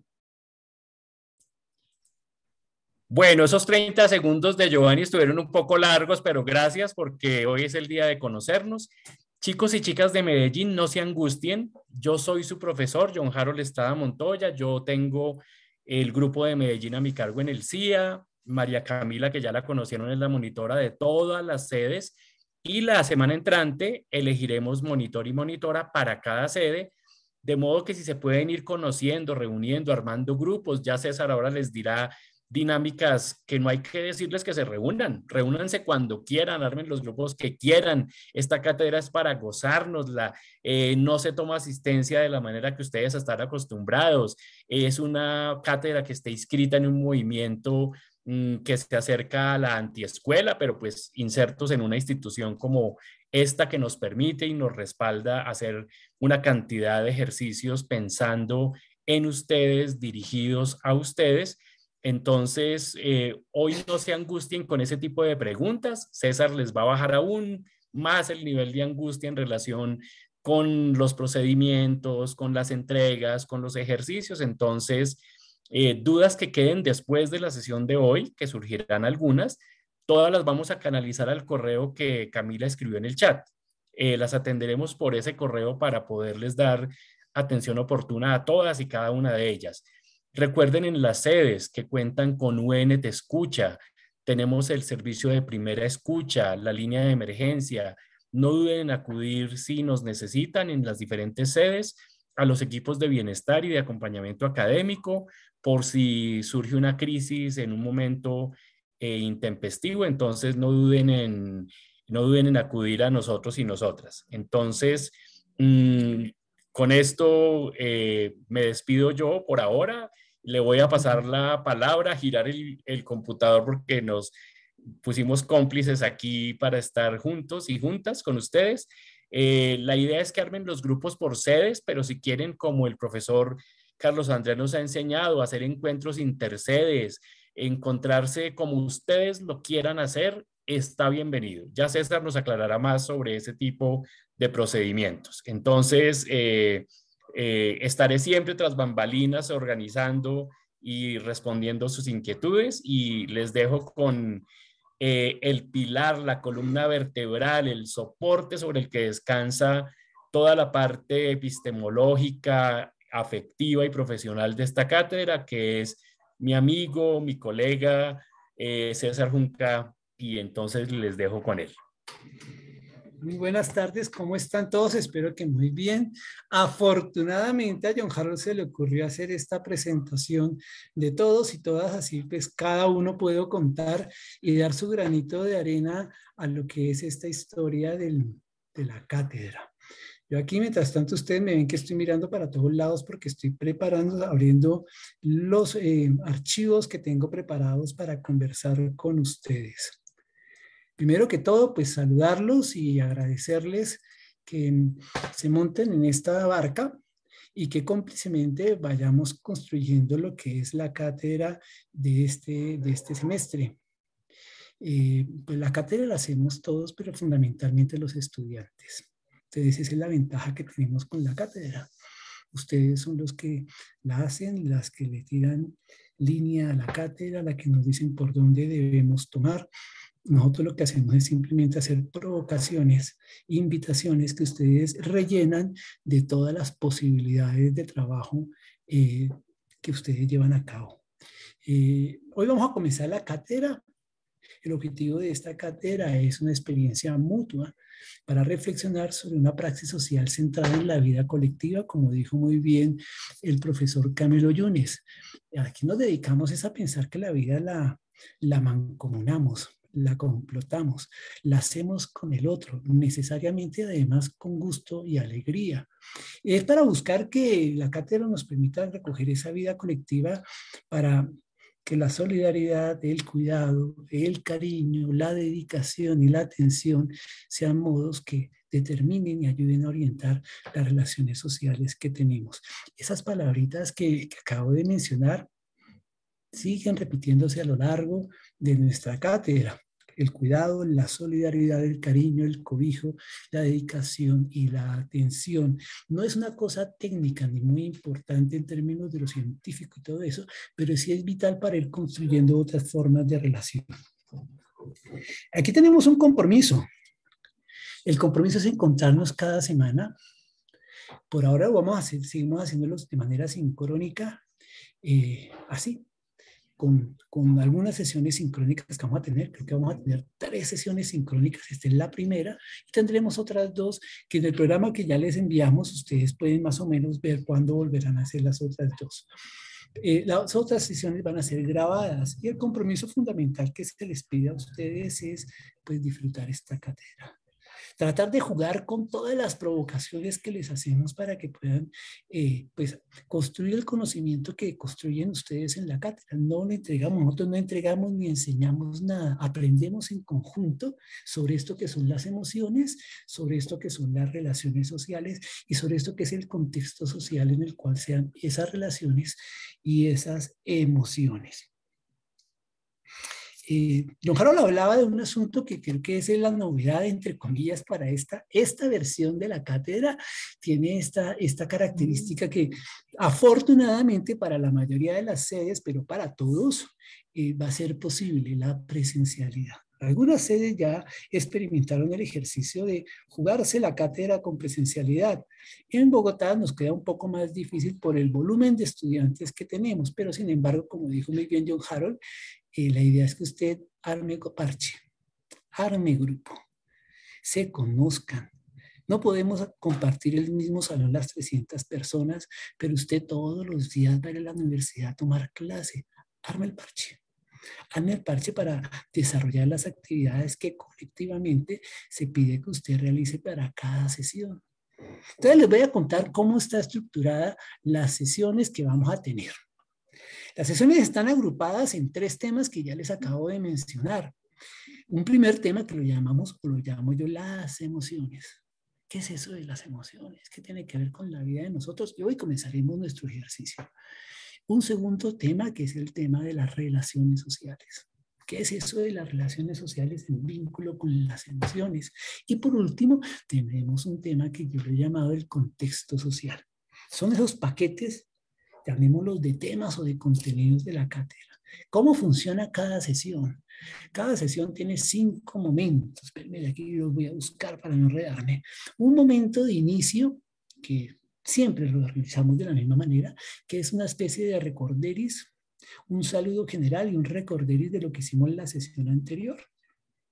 Bueno, esos 30 segundos de Giovanni estuvieron un poco largos, pero gracias porque hoy es el día de conocernos. Chicos y chicas de Medellín, no se angustien. Yo soy su profesor, John Harold Estrada Montoya. Yo tengo el grupo de Medellín a mi cargo en el CIA. María Camila, que ya la conocieron, es la monitora de todas las sedes. Y la semana entrante elegiremos monitor y monitora para cada sede. De modo que si se pueden ir conociendo, reuniendo, armando grupos, ya César ahora les dirá dinámicas que no hay que decirles que se reúnan, reúnanse cuando quieran, armen los grupos que quieran. Esta cátedra es para gozárnosla, no se toma asistencia de la manera que ustedes están acostumbrados, es una cátedra que está inscrita en un movimiento que se acerca a la antiescuela, pero pues insertos en una institución como esta que nos permite y nos respalda hacer una cantidad de ejercicios pensando en ustedes, dirigidos a ustedes. Entonces, hoy no se angustien con ese tipo de preguntas. César les va a bajar aún más el nivel de angustia en relación con los procedimientos, con las entregas, con los ejercicios. Entonces, dudas que queden después de la sesión de hoy, que surgirán algunas, todas las vamos a canalizar al correo que Camila escribió en el chat. Las atenderemos por ese correo para poderles dar atención oportuna a todas y cada una de ellas. Recuerden en las sedes que cuentan con UN Te Escucha, tenemos el servicio de primera escucha, la línea de emergencia. No duden en acudir si nos necesitan en las diferentes sedes, a los equipos de bienestar y de acompañamiento académico, por si surge una crisis en un momento intempestivo, entonces no duden en acudir a nosotros y nosotras. Entonces, con esto me despido yo por ahora. Le voy a pasar la palabra, girar el computador porque nos pusimos cómplices aquí para estar juntos y juntas con ustedes. La idea es que armen los grupos por sedes, pero si quieren, como el profesor Carlos Andrés nos ha enseñado, hacer encuentros intersedes, encontrarse como ustedes lo quieran hacer, está bienvenido. Ya César nos aclarará más sobre ese tipo de procedimientos. Entonces, estaré siempre tras bambalinas organizando y respondiendo sus inquietudes y les dejo con el pilar, la columna vertebral, el soporte sobre el que descansa toda la parte epistemológica, afectiva y profesional de esta cátedra, que es mi amigo, mi colega César Junca, y entonces les dejo con él. Muy buenas tardes, ¿cómo están todos? Espero que muy bien. Afortunadamente a John Harold se le ocurrió hacer esta presentación de todos y todas, así pues cada uno puede contar y dar su granito de arena a lo que es esta historia de la cátedra. Yo aquí, mientras tanto, ustedes me ven que estoy mirando para todos lados porque estoy preparando, abriendo los archivos que tengo preparados para conversar con ustedes. Primero que todo, pues saludarlos y agradecerles que se monten en esta barca y que cómplicemente vayamos construyendo lo que es la cátedra de este semestre. Pues la cátedra la hacemos todos, pero fundamentalmente los estudiantes. Entonces esa es la ventaja que tenemos con la cátedra. Ustedes son los que la hacen, las que le tiran línea a la cátedra, la que nos dicen por dónde debemos tomar. Nosotros lo que hacemos es simplemente hacer provocaciones, invitaciones que ustedes rellenan de todas las posibilidades de trabajo que ustedes llevan a cabo. Hoy vamos a comenzar la cátedra. El objetivo de esta cátedra es una experiencia mutua para reflexionar sobre una praxis social centrada en la vida colectiva, como dijo muy bien el profesor Camilo Yunes. Aquí nos dedicamos es a pensar que la vida la mancomunamos, la complotamos, la hacemos con el otro, necesariamente además con gusto y alegría. Es para buscar que la cátedra nos permita recoger esa vida colectiva para que la solidaridad, el cuidado, el cariño, la dedicación y la atención sean modos que determinen y ayuden a orientar las relaciones sociales que tenemos. Esas palabritas que acabo de mencionar siguen repitiéndose a lo largo de nuestra cátedra. El cuidado, la solidaridad, el cariño, el cobijo, la dedicación y la atención. No es una cosa técnica ni muy importante en términos de lo científico y todo eso, pero sí es vital para ir construyendo otras formas de relación. Aquí tenemos un compromiso. El compromiso es encontrarnos cada semana. Por ahora seguimos haciéndolos de manera sincrónica, así. Con algunas sesiones sincrónicas que vamos a tener. Creo que vamos a tener 3 sesiones sincrónicas. Esta es la primera. Y tendremos otras 2 que en el programa que ya les enviamos, ustedes pueden más o menos ver cuándo volverán a hacer las otras 2. Las otras sesiones van a ser grabadas. Y el compromiso fundamental que se les pide a ustedes es pues, disfrutar esta cátedra. Tratar de jugar con todas las provocaciones que les hacemos para que puedan pues, construir el conocimiento que construyen ustedes en la cátedra. Nosotros no entregamos ni enseñamos nada. Aprendemos en conjunto sobre esto que son las emociones, sobre esto que son las relaciones sociales y sobre esto que es el contexto social en el cual sean esas relaciones y esas emociones. John Harold hablaba de un asunto que creo que es la novedad, entre comillas, para esta versión de la cátedra. Tiene esta característica que afortunadamente para la mayoría de las sedes, pero para todos, va a ser posible la presencialidad. Algunas sedes ya experimentaron el ejercicio de jugarse la cátedra con presencialidad. En Bogotá nos queda un poco más difícil por el volumen de estudiantes que tenemos, pero sin embargo, como dijo muy bien John Harold, la idea es que usted arme parche, arme grupo, se conozcan. No podemos compartir el mismo salón las 300 personas, pero usted todos los días va a ir a la universidad a tomar clase. Arme el parche. Arme el parche para desarrollar las actividades que colectivamente se pide que usted realice para cada sesión. Entonces les voy a contar cómo está estructurada las sesiones que vamos a tener. Las sesiones están agrupadas en 3 temas que ya les acabo de mencionar. Un primer tema que lo llamamos, o lo llamo yo, las emociones. ¿Qué es eso de las emociones? ¿Qué tiene que ver con la vida de nosotros? Y hoy comenzaremos nuestro ejercicio. Un segundo tema que es el tema de las relaciones sociales. ¿Qué es eso de las relaciones sociales en vínculo con las emociones? Y por último, tenemos un tema que yo lo he llamado el contexto social. Son esos paquetes, llamémoslos de temas o de contenidos de la cátedra. ¿Cómo funciona cada sesión? Cada sesión tiene 5 momentos. Espérenme, aquí los voy a buscar para no enredarme. Un momento de inicio, que siempre lo realizamos de la misma manera, que es una especie de recorderis, un saludo general y un recorderis de lo que hicimos en la sesión anterior.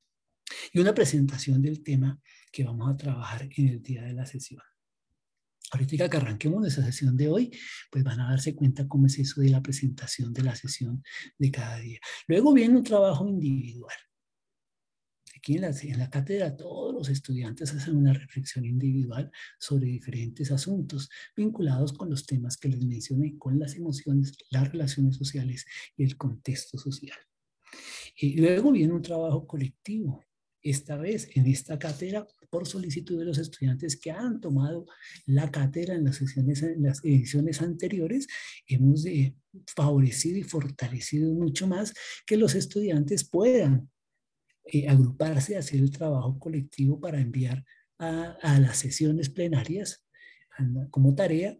y una presentación del tema que vamos a trabajar en el día de la sesión. Ahorita que arranquemos nuestra sesión de hoy, pues van a darse cuenta cómo es eso de la presentación de la sesión de cada día. Luego viene un trabajo individual. Aquí en la cátedra todos los estudiantes hacen una reflexión individual sobre diferentes asuntos vinculados con los temas que les mencioné, con las emociones, las relaciones sociales y el contexto social. Y luego viene un trabajo colectivo. Esta vez en esta cátedra, por solicitud de los estudiantes que han tomado la cátedra en las ediciones anteriores, hemos favorecido y fortalecido mucho más que los estudiantes puedan agruparse, hacer el trabajo colectivo para enviar a las sesiones plenarias como tarea,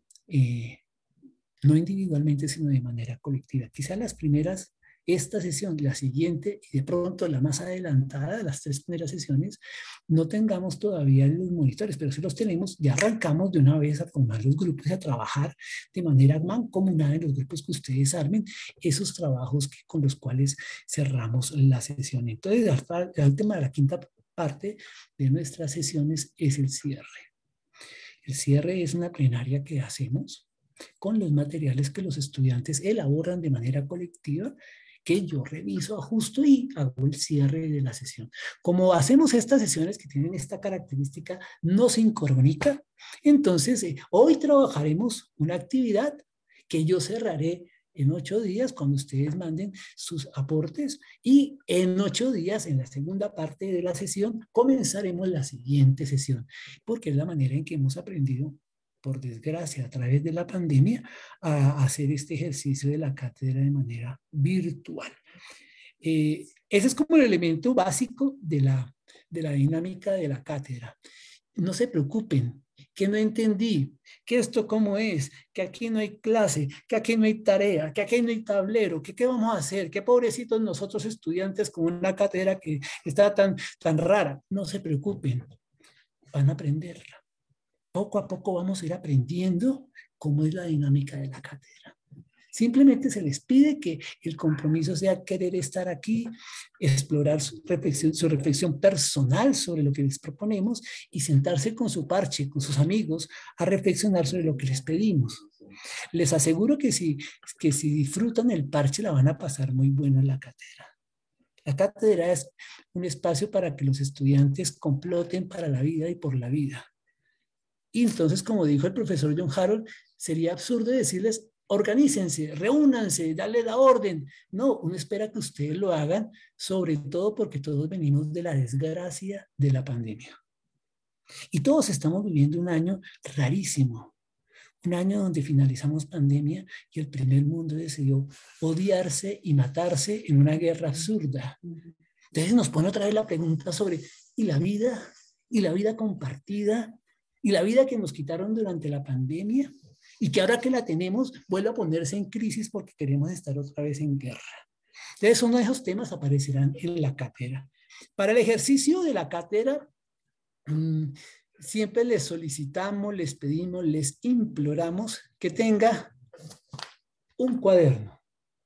no individualmente, sino de manera colectiva. Quizá las primeras, esta sesión, la siguiente y de pronto la más adelantada, las 3 primeras sesiones, no tengamos todavía los monitores, pero si los tenemos, ya arrancamos de una vez a formar los grupos y a trabajar de manera mancomunada en los grupos que ustedes armen, esos trabajos con los cuales cerramos la sesión. Entonces, el tema de la quinta parte de nuestras sesiones es el cierre. El cierre es una plenaria que hacemos con los materiales que los estudiantes elaboran de manera colectiva, que yo reviso, ajusto y hago el cierre de la sesión. Como hacemos estas sesiones que tienen esta característica no sincrónica, entonces hoy trabajaremos una actividad que yo cerraré en 8 días cuando ustedes manden sus aportes y en 8 días, en la segunda parte de la sesión, comenzaremos la siguiente sesión, porque es la manera en que hemos aprendido, por desgracia, a través de la pandemia, a hacer este ejercicio de la cátedra de manera virtual. Ese es como el elemento básico de la dinámica de la cátedra. No se preocupen, que no entendí, que esto cómo es, que aquí no hay clase, que aquí no hay tarea, que aquí no hay tablero, que qué vamos a hacer, que pobrecitos nosotros estudiantes con una cátedra que está tan rara. No se preocupen, van a aprenderla. Poco a poco vamos a ir aprendiendo cómo es la dinámica de la cátedra. Simplemente se les pide que el compromiso sea querer estar aquí, explorar su reflexión personal sobre lo que les proponemos y sentarse con su parche, con sus amigos, a reflexionar sobre lo que les pedimos. Les aseguro que si disfrutan el parche la van a pasar muy bueno en la cátedra. La cátedra es un espacio para que los estudiantes comploten para la vida y por la vida. Y entonces, como dijo el profesor John Harold, sería absurdo decirles, organícense, reúnanse, dale la orden. No, uno espera que ustedes lo hagan, sobre todo porque todos venimos de la desgracia de la pandemia. Y todos estamos viviendo un año rarísimo, un año donde finalizamos pandemia y el primer mundo decidió odiarse y matarse en una guerra absurda. Entonces nos pone otra vez la pregunta sobre, ¿y la vida? ¿Y la vida compartida? ¿Y la vida que nos quitaron durante la pandemia? Y que ahora que la tenemos, vuelve a ponerse en crisis porque queremos estar otra vez en guerra. Entonces, uno de esos temas aparecerán en la cátedra. Para el ejercicio de la cátedra, siempre les solicitamos, les pedimos, les imploramos que tenga un cuaderno,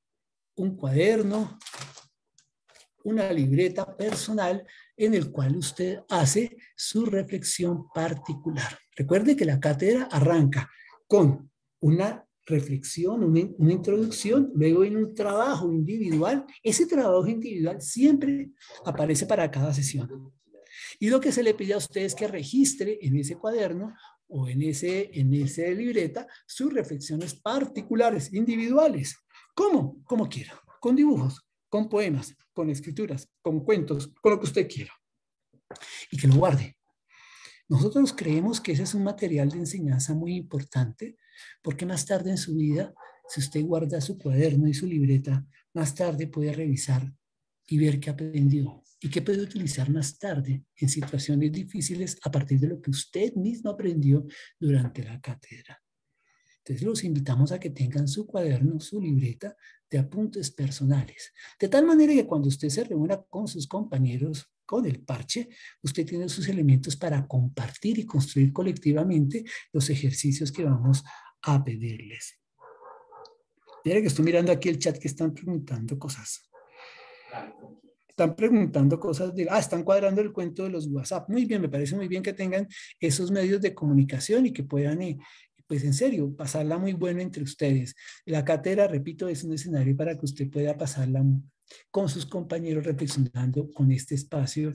una libreta personal en el cual usted hace su reflexión particular. Recuerde que la cátedra arranca con una reflexión, una introducción, luego en un trabajo individual. Ese trabajo individual siempre aparece para cada sesión. Y lo que se le pide a usted es que registre en ese cuaderno o en ese libreta sus reflexiones particulares, individuales. ¿Cómo? Como quiera, con dibujos, con poemas, con escrituras, con cuentos, con lo que usted quiera. Y que lo guarde. Nosotros creemos que ese es un material de enseñanza muy importante, porque más tarde en su vida, si usted guarda su cuaderno y su libreta, más tarde puede revisar y ver qué aprendió y qué puede utilizar más tarde en situaciones difíciles a partir de lo que usted mismo aprendió durante la cátedra. Entonces los invitamos a que tengan su cuaderno, su libreta de apuntes personales, de tal manera que cuando usted se reúna con sus compañeros, con el parche, usted tiene sus elementos para compartir y construir colectivamente los ejercicios que vamos a pedirles. Mira que estoy mirando aquí el chat que están preguntando cosas. Están preguntando cosas están cuadrando el cuento de los WhatsApp. Muy bien, me parece muy bien que tengan esos medios de comunicación y que puedan, pues en serio, pasarla muy bueno entre ustedes. La cátedra, repito, es un escenario para que usted pueda pasarla con sus compañeros reflexionando con este espacio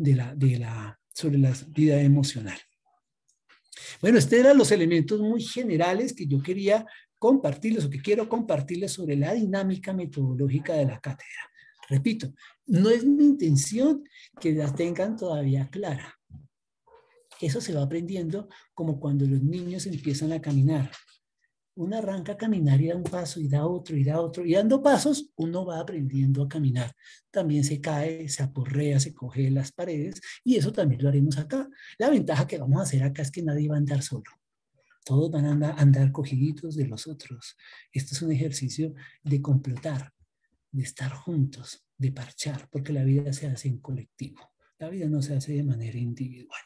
sobre la vida emocional. Bueno, estos eran los elementos muy generales que yo quería compartirles o que quiero compartirles sobre la dinámica metodológica de la cátedra. Repito, no es mi intención que la tengan todavía clara. Eso se va aprendiendo como cuando los niños empiezan a caminar. Uno arranca a caminar y da un paso y da otro y da otro. Y dando pasos, uno va aprendiendo a caminar. También se cae, se aporrea, se coge de las paredes y eso también lo haremos acá. La ventaja que vamos a hacer acá es que nadie va a andar solo. Todos van a andar cogiditos de los otros. Esto es un ejercicio de complotar, de estar juntos, de parchar, porque la vida se hace en colectivo. La vida no se hace de manera individual.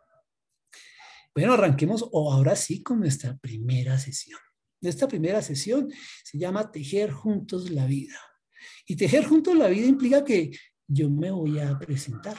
Bueno, arranquemos ahora sí con nuestra primera sesión. Esta primera sesión se llama Tejer Juntos la Vida. Y tejer juntos la vida implica que yo me voy a presentar.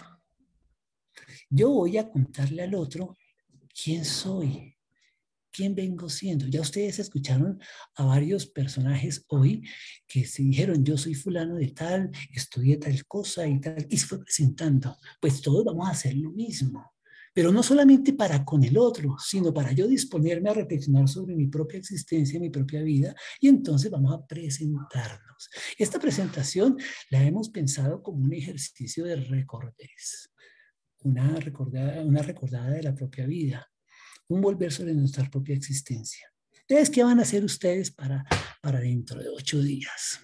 Yo voy a contarle al otro quién soy, quién vengo siendo. Ya ustedes escucharon a varios personajes hoy que se dijeron, yo soy fulano de tal, estudié tal cosa y tal, y se fue presentando. Pues todos vamos a hacer lo mismo. Pero no solamente para con el otro, sino para yo disponerme a reflexionar sobre mi propia existencia, mi propia vida, y entonces vamos a presentarnos. Esta presentación la hemos pensado como un ejercicio de recordez, una recordada de la propia vida, un volver sobre nuestra propia existencia. Entonces, ¿qué van a hacer ustedes para dentro de 8 días?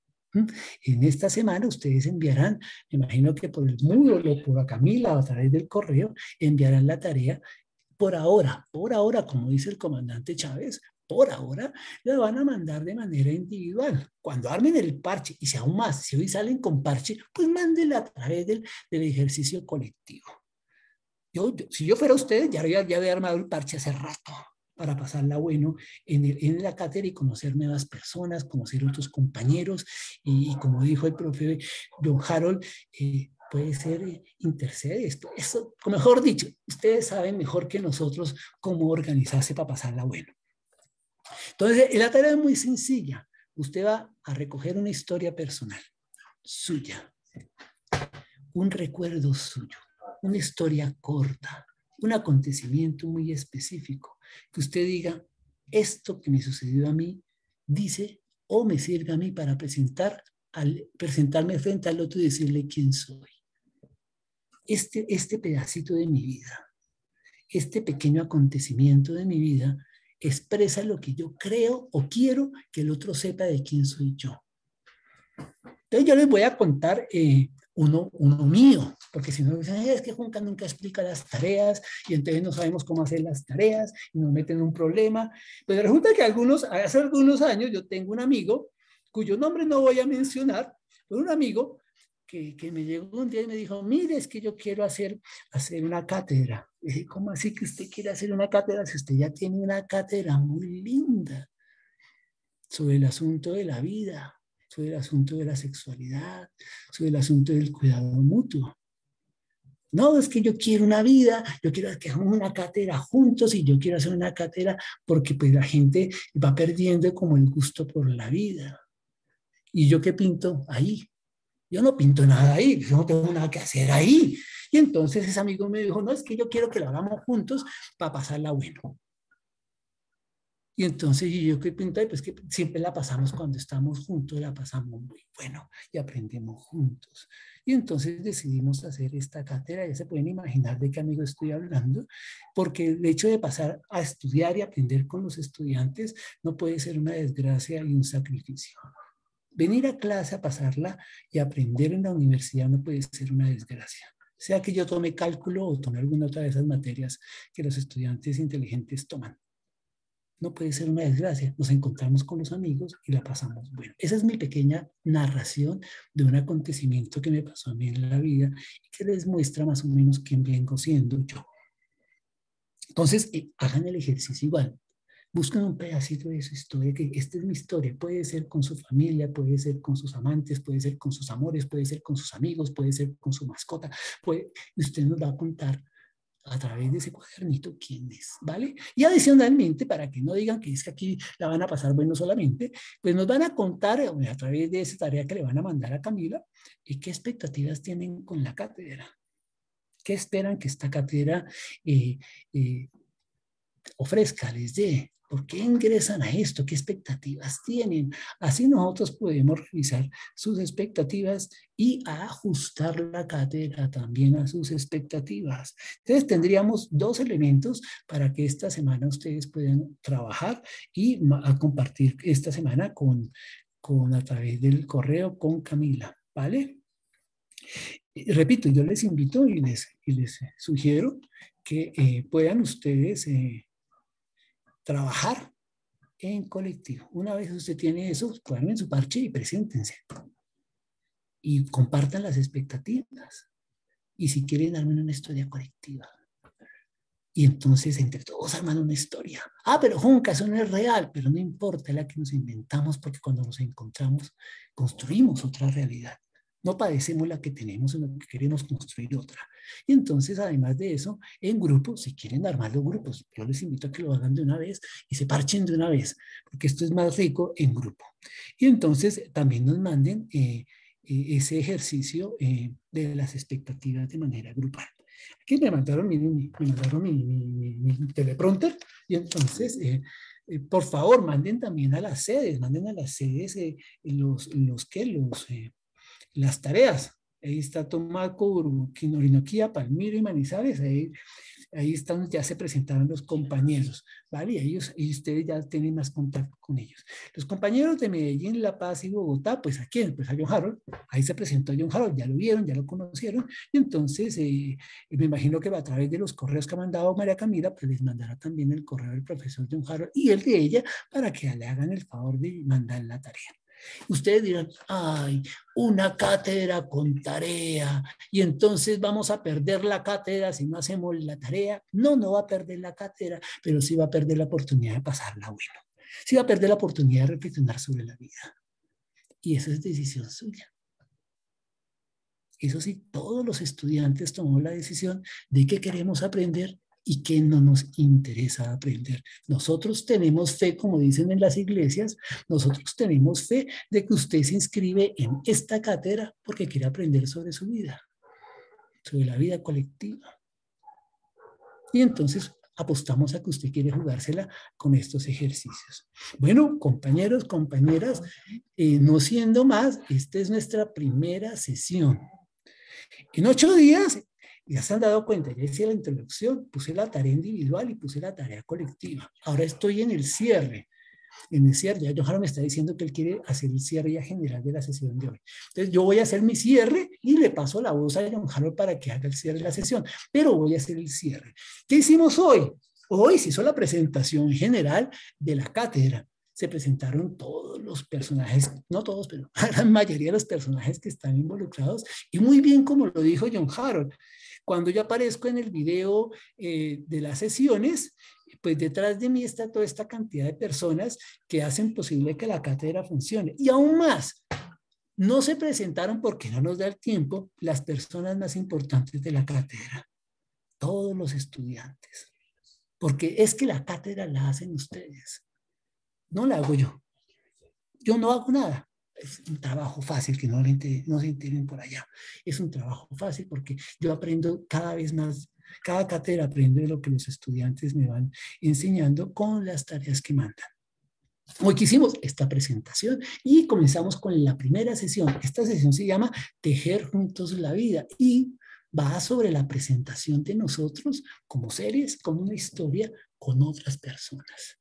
En esta semana ustedes enviarán, me imagino que por el Moodle o por a Camila o a través del correo, enviarán la tarea. Por ahora, como dice el comandante Chávez, por ahora la van a mandar de manera individual. Cuando armen el parche, y si aún más, si hoy salen con parche, pues mándenla a través del ejercicio colectivo. Si yo fuera ustedes, ya había armado el parche hace rato para pasarla bueno en la cátedra y conocer nuevas personas, conocer otros compañeros y como dijo el profe John Harold, puede ser intercede esto. Eso, o mejor dicho, ustedes saben mejor que nosotros cómo organizarse para pasarla bueno. Entonces, la tarea es muy sencilla. Usted va a recoger una historia personal suya, un recuerdo suyo, una historia corta, un acontecimiento muy específico, que usted diga, esto que me sucedió a mí, dice o me sirve a mí para presentarme frente al otro y decirle quién soy. Este pedacito de mi vida, este pequeño acontecimiento de mi vida, expresa lo que yo creo o quiero que el otro sepa de quién soy yo. Entonces yo les voy a contar uno mío, porque si no dicen, es que Junca nunca explica las tareas y entonces no sabemos cómo hacer las tareas y nos meten en un problema. Pues resulta que hace algunos años yo tengo un amigo, cuyo nombre no voy a mencionar, pero un amigo que me llegó un día y me dijo, mire, es que yo quiero hacer una cátedra. Y dije, ¿cómo así que usted quiere hacer una cátedra si usted ya tiene una cátedra muy linda sobre el asunto de la vida, sobre el asunto de la sexualidad, sobre el asunto del cuidado mutuo? No, es que yo quiero una vida, yo quiero que hagamos una cátedra juntos y yo quiero hacer una cátedra porque pues la gente va perdiendo como el gusto por la vida. ¿Y yo qué pinto ahí? Yo no pinto nada ahí, yo no tengo nada que hacer ahí. Y entonces ese amigo me dijo, no, es que yo quiero que lo hagamos juntos para pasarla bueno. Y entonces yo qué pinto ahí, pues que siempre la pasamos cuando estamos juntos, la pasamos muy bueno y aprendemos juntos. Y entonces decidimos hacer esta cátedra, ya se pueden imaginar de qué amigo estoy hablando, porque el hecho de pasar a estudiar y aprender con los estudiantes no puede ser una desgracia y un sacrificio. Venir a clase a pasarla y aprender en la universidad no puede ser una desgracia. Sea que yo tome cálculo o tome alguna otra de esas materias que los estudiantes inteligentes toman. No puede ser una desgracia. Nos encontramos con los amigos y la pasamos bueno. Esa es mi pequeña narración de un acontecimiento que me pasó a mí en la vida y que les muestra más o menos quién vengo siendo yo. Entonces, hagan el ejercicio igual. Busquen un pedacito de su historia, que esta es mi historia. Puede ser con su familia, puede ser con sus amantes, puede ser con sus amores, puede ser con sus amigos, puede ser con su mascota. Y usted nos va a contar a través de ese cuadernito quién es, ¿vale? Y adicionalmente, para que no digan que es que aquí la van a pasar bueno solamente, pues nos van a contar a través de esa tarea que le van a mandar a Camila, qué expectativas tienen con la cátedra. ¿Qué esperan que esta cátedra ofrezca, les dé? ¿Por qué ingresan a esto? ¿Qué expectativas tienen? Así nosotros podemos revisar sus expectativas y ajustar la cátedra también a sus expectativas. Entonces tendríamos dos elementos para que esta semana ustedes puedan trabajar y a compartir esta semana a través del correo con Camila, ¿vale? Y repito, yo les invito y les sugiero que puedan ustedes trabajar en colectivo. Una vez usted tiene eso, pongan en su parche y preséntense. Y compartan las expectativas. Y si quieren, armen una historia colectiva. Y entonces, entre todos, arman una historia. Ah, pero Junca, eso no es real. Pero no importa, es la que nos inventamos, porque cuando nos encontramos, construimos otra realidad. No padecemos la que tenemos, sino que queremos construir otra. Y entonces, además de eso, en grupos, si quieren armar los grupos, yo les invito a que lo hagan de una vez y se parchen de una vez, porque esto es más rico en grupo. Y entonces también nos manden ese ejercicio de las expectativas de manera grupal. Aquí me mandaron mi teleprompter y entonces... por favor, manden también a las sedes, las tareas. Ahí está Tomaco, Orinoquía, Palmiro y Manizales. Ahí están, ya se presentaron los compañeros, ¿vale? Y ustedes ya tienen más contacto con ellos. Los compañeros de Medellín, La Paz y Bogotá, pues ¿a quién? Pues a John Harold. Ahí se presentó John Harold, ya lo vieron, ya lo conocieron. Y entonces, me imagino que a través de los correos que ha mandado María Camila, pues les mandará también el correo del profesor John Harold y el de ella para que le hagan el favor de mandar la tarea. Ustedes dirán, ay, una cátedra con tarea, y entonces vamos a perder la cátedra si no hacemos la tarea. No, no va a perder la cátedra, pero sí va a perder la oportunidad de pasarla bueno. Sí va a perder la oportunidad de reflexionar sobre la vida. Y eso es decisión suya. Eso sí, todos los estudiantes tomamos la decisión de qué queremos aprender y qué no nos interesa aprender. Nosotros tenemos fe, como dicen en las iglesias, nosotros tenemos fe de que usted se inscribe en esta cátedra porque quiere aprender sobre su vida, sobre la vida colectiva. Y entonces apostamos a que usted quiere jugársela con estos ejercicios. Bueno, compañeros, compañeras, no siendo más, esta es nuestra primera sesión. En 8 días... Ya se han dado cuenta, ya hice la introducción, puse la tarea individual y puse la tarea colectiva. Ahora estoy en el cierre. En el cierre, ya John me está diciendo que él quiere hacer el cierre ya general de la sesión de hoy. Entonces yo voy a hacer mi cierre y le paso la voz a John Harold para que haga el cierre de la sesión. Pero voy a hacer el cierre. ¿Qué hicimos hoy? Hoy se hizo la presentación general de la cátedra. Se presentaron todos los personajes, no todos, pero la gran mayoría de los personajes que están involucrados. Y muy bien, como lo dijo John Harold. Cuando yo aparezco en el video de las sesiones, pues detrás de mí está toda esta cantidad de personas que hacen posible que la cátedra funcione. Y aún más, no se presentaron porque no nos da el tiempo las personas más importantes de la cátedra, todos los estudiantes. Porque es que la cátedra la hacen ustedes, no la hago yo. Yo no hago nada. Es un trabajo fácil, que no se enteren por allá. Es un trabajo fácil porque yo aprendo cada vez más, cada cátedra aprende de lo que los estudiantes me van enseñando con las tareas que mandan. Hoy que hicimos esta presentación y comenzamos con la primera sesión. Esta sesión se llama Tejer Juntos la Vida y va sobre la presentación de nosotros como seres, con una historia con otras personas.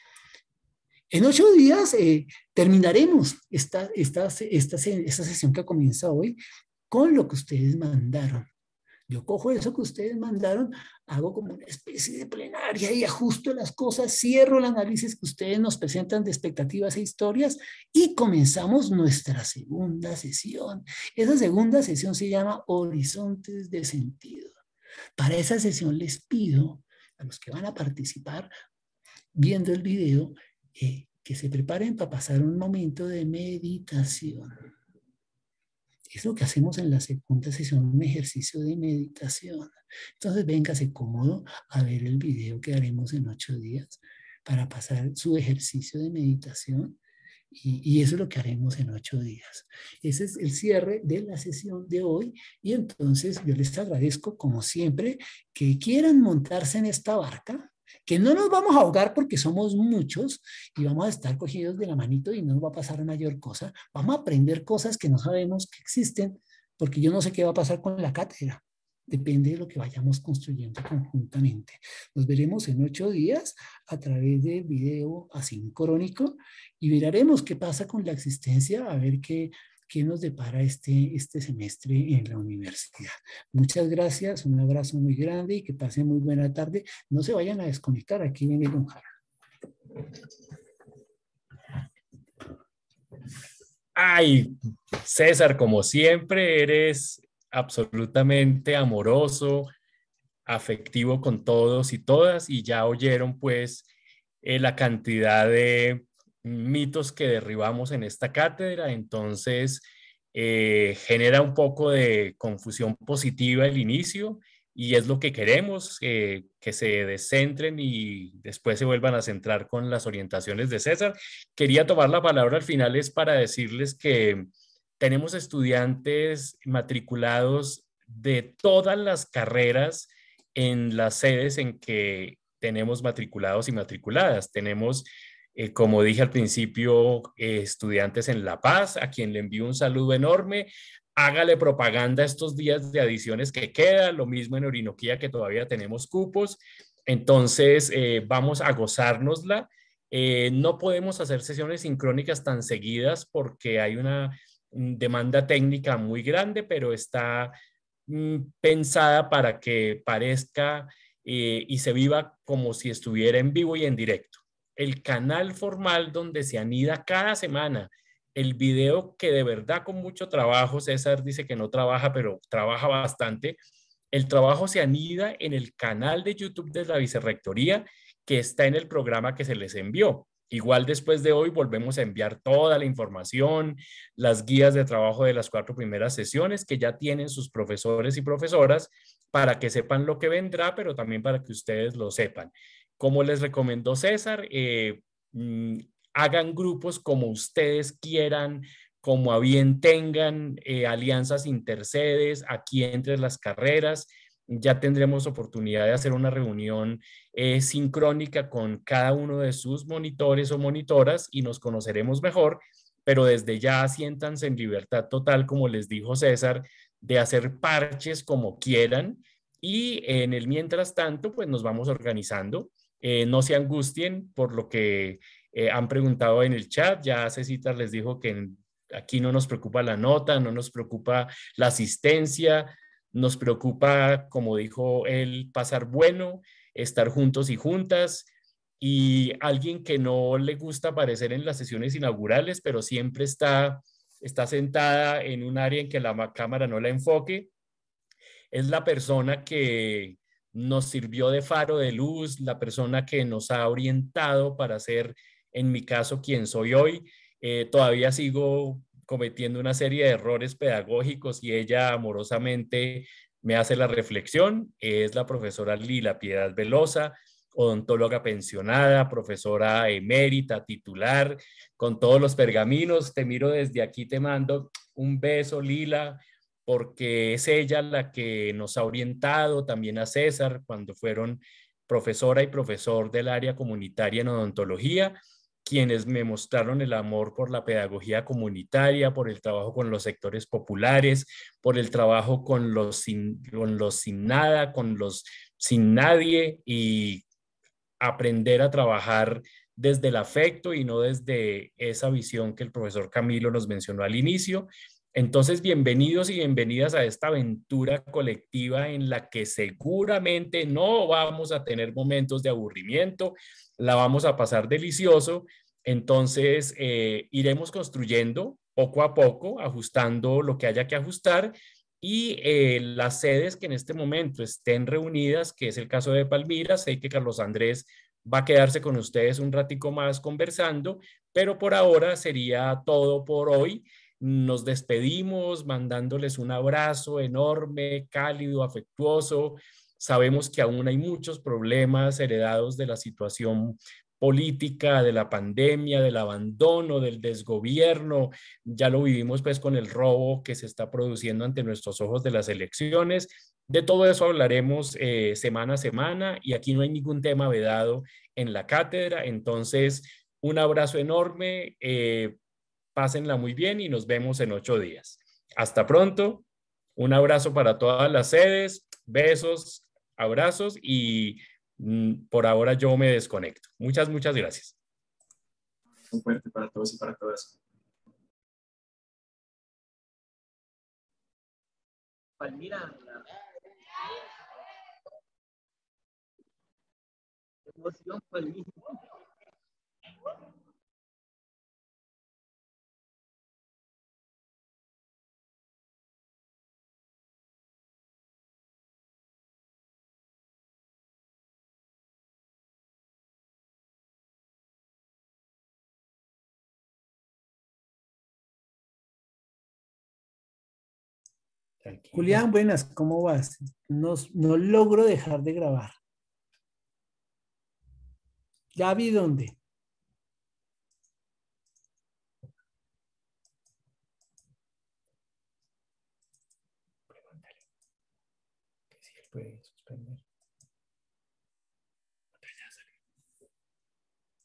En 8 días terminaremos esta sesión que comienza hoy con lo que ustedes mandaron. Yo cojo eso que ustedes mandaron, hago como una especie de plenaria y ajusto las cosas, cierro el análisis que ustedes nos presentan de expectativas e historias y comenzamos nuestra segunda sesión. Esa segunda sesión se llama Horizontes de Sentido. Para esa sesión les pido a los que van a participar viendo el video, que se preparen para pasar un momento de meditación. Es lo que hacemos en la segunda sesión, un ejercicio de meditación. Entonces, véngase cómodo a ver el video que haremos en 8 días para pasar su ejercicio de meditación. Y eso es lo que haremos en 8 días. Ese es el cierre de la sesión de hoy. Y entonces yo les agradezco, como siempre, que quieran montarse en esta barca, que no nos vamos a ahogar porque somos muchos y vamos a estar cogidos de la manito y no nos va a pasar mayor cosa. Vamos a aprender cosas que no sabemos que existen, porque yo no sé qué va a pasar con la cátedra. Depende de lo que vayamos construyendo conjuntamente. Nos veremos en 8 días a través del video asincrónico y veremos qué pasa con la existencia, a ver qué nos depara este semestre en la universidad. Muchas gracias, un abrazo muy grande y que pasen muy buena tarde. No se vayan a desconectar, aquí viene John Harold. Ay, César, como siempre, eres absolutamente amoroso, afectivo con todos y todas, y ya oyeron pues la cantidad de mitos que derribamos en esta cátedra. Entonces genera un poco de confusión positiva el inicio y es lo que queremos, que se descentren y después se vuelvan a centrar con las orientaciones de César. Quería tomar la palabra al final es para decirles que tenemos estudiantes matriculados de todas las carreras en las sedes en que tenemos matriculados y matriculadas. Tenemos, como dije al principio, estudiantes en La Paz, a quien le envío un saludo enorme. Hágale propaganda estos días de adiciones que quedan, lo mismo en Orinoquía, que todavía tenemos cupos. Entonces, vamos a gozárnosla. No podemos hacer sesiones sincrónicas tan seguidas porque hay una demanda técnica muy grande, pero está pensada para que parezca y se viva como si estuviera en vivo y en directo. El canal formal donde se anida cada semana el video, que de verdad con mucho trabajo, César dice que no trabaja, pero trabaja bastante. El trabajo se anida en el canal de YouTube de la Vicerrectoría, que está en el programa que se les envió. Igual después de hoy volvemos a enviar toda la información, las guías de trabajo de las 4 primeras sesiones que ya tienen sus profesores y profesoras para que sepan lo que vendrá, pero también para que ustedes lo sepan. Como les recomendó César, hagan grupos como ustedes quieran, como a bien tengan, alianzas intersedes aquí entre las carreras. Ya tendremos oportunidad de hacer una reunión sincrónica con cada uno de sus monitores o monitoras y nos conoceremos mejor, pero desde ya siéntanse en libertad total, como les dijo César, de hacer parches como quieran y en el mientras tanto, pues nos vamos organizando. No se angustien por lo que han preguntado en el chat. Ya Cecita les dijo que aquí no nos preocupa la nota, no nos preocupa la asistencia, nos preocupa, como dijo él, pasar bueno, estar juntos y juntas, y alguien que no le gusta aparecer en las sesiones inaugurales, pero siempre está sentada en un área en que la cámara no la enfoque, es la persona que nos sirvió de faro de luz, la persona que nos ha orientado para ser, en mi caso, quien soy hoy. Todavía sigo cometiendo una serie de errores pedagógicos y ella amorosamente me hace la reflexión. Es la profesora Lila Piedad Velosa, odontóloga pensionada, profesora emérita, titular, con todos los pergaminos. Te miro desde aquí, te mando un beso, Lila, porque es ella la que nos ha orientado, también a César, cuando fueron profesora y profesor del área comunitaria en odontología, quienes me mostraron el amor por la pedagogía comunitaria, por el trabajo con los sectores populares, por el trabajo con los sin nada, con los sin nadie, y aprender a trabajar desde el afecto y no desde esa visión que el profesor Camilo nos mencionó al inicio. Entonces, bienvenidos y bienvenidas a esta aventura colectiva en la que seguramente no vamos a tener momentos de aburrimiento, la vamos a pasar delicioso. Entonces, iremos construyendo poco a poco, ajustando lo que haya que ajustar, y las sedes que en este momento estén reunidas, que es el caso de Palmira, sé que Carlos Andrés va a quedarse con ustedes un ratico más conversando, pero por ahora sería todo por hoy. Nos despedimos mandándoles un abrazo enorme, cálido, afectuoso. Sabemos que aún hay muchos problemas heredados de la situación política, de la pandemia, del abandono, del desgobierno. Ya lo vivimos pues con el robo que se está produciendo ante nuestros ojos de las elecciones. De todo eso hablaremos semana a semana y aquí no hay ningún tema vedado en la cátedra. Entonces, un abrazo enorme, pásenla muy bien y nos vemos en 8 días. Hasta pronto, un abrazo para todas las sedes, besos, abrazos y por ahora yo me desconecto. Muchas gracias. Un fuerte para todos y para todas. Palmira, emoción, Palmira. Tranquilo. Julián, buenas, ¿cómo vas? No logro dejar de grabar. Ya vi dónde.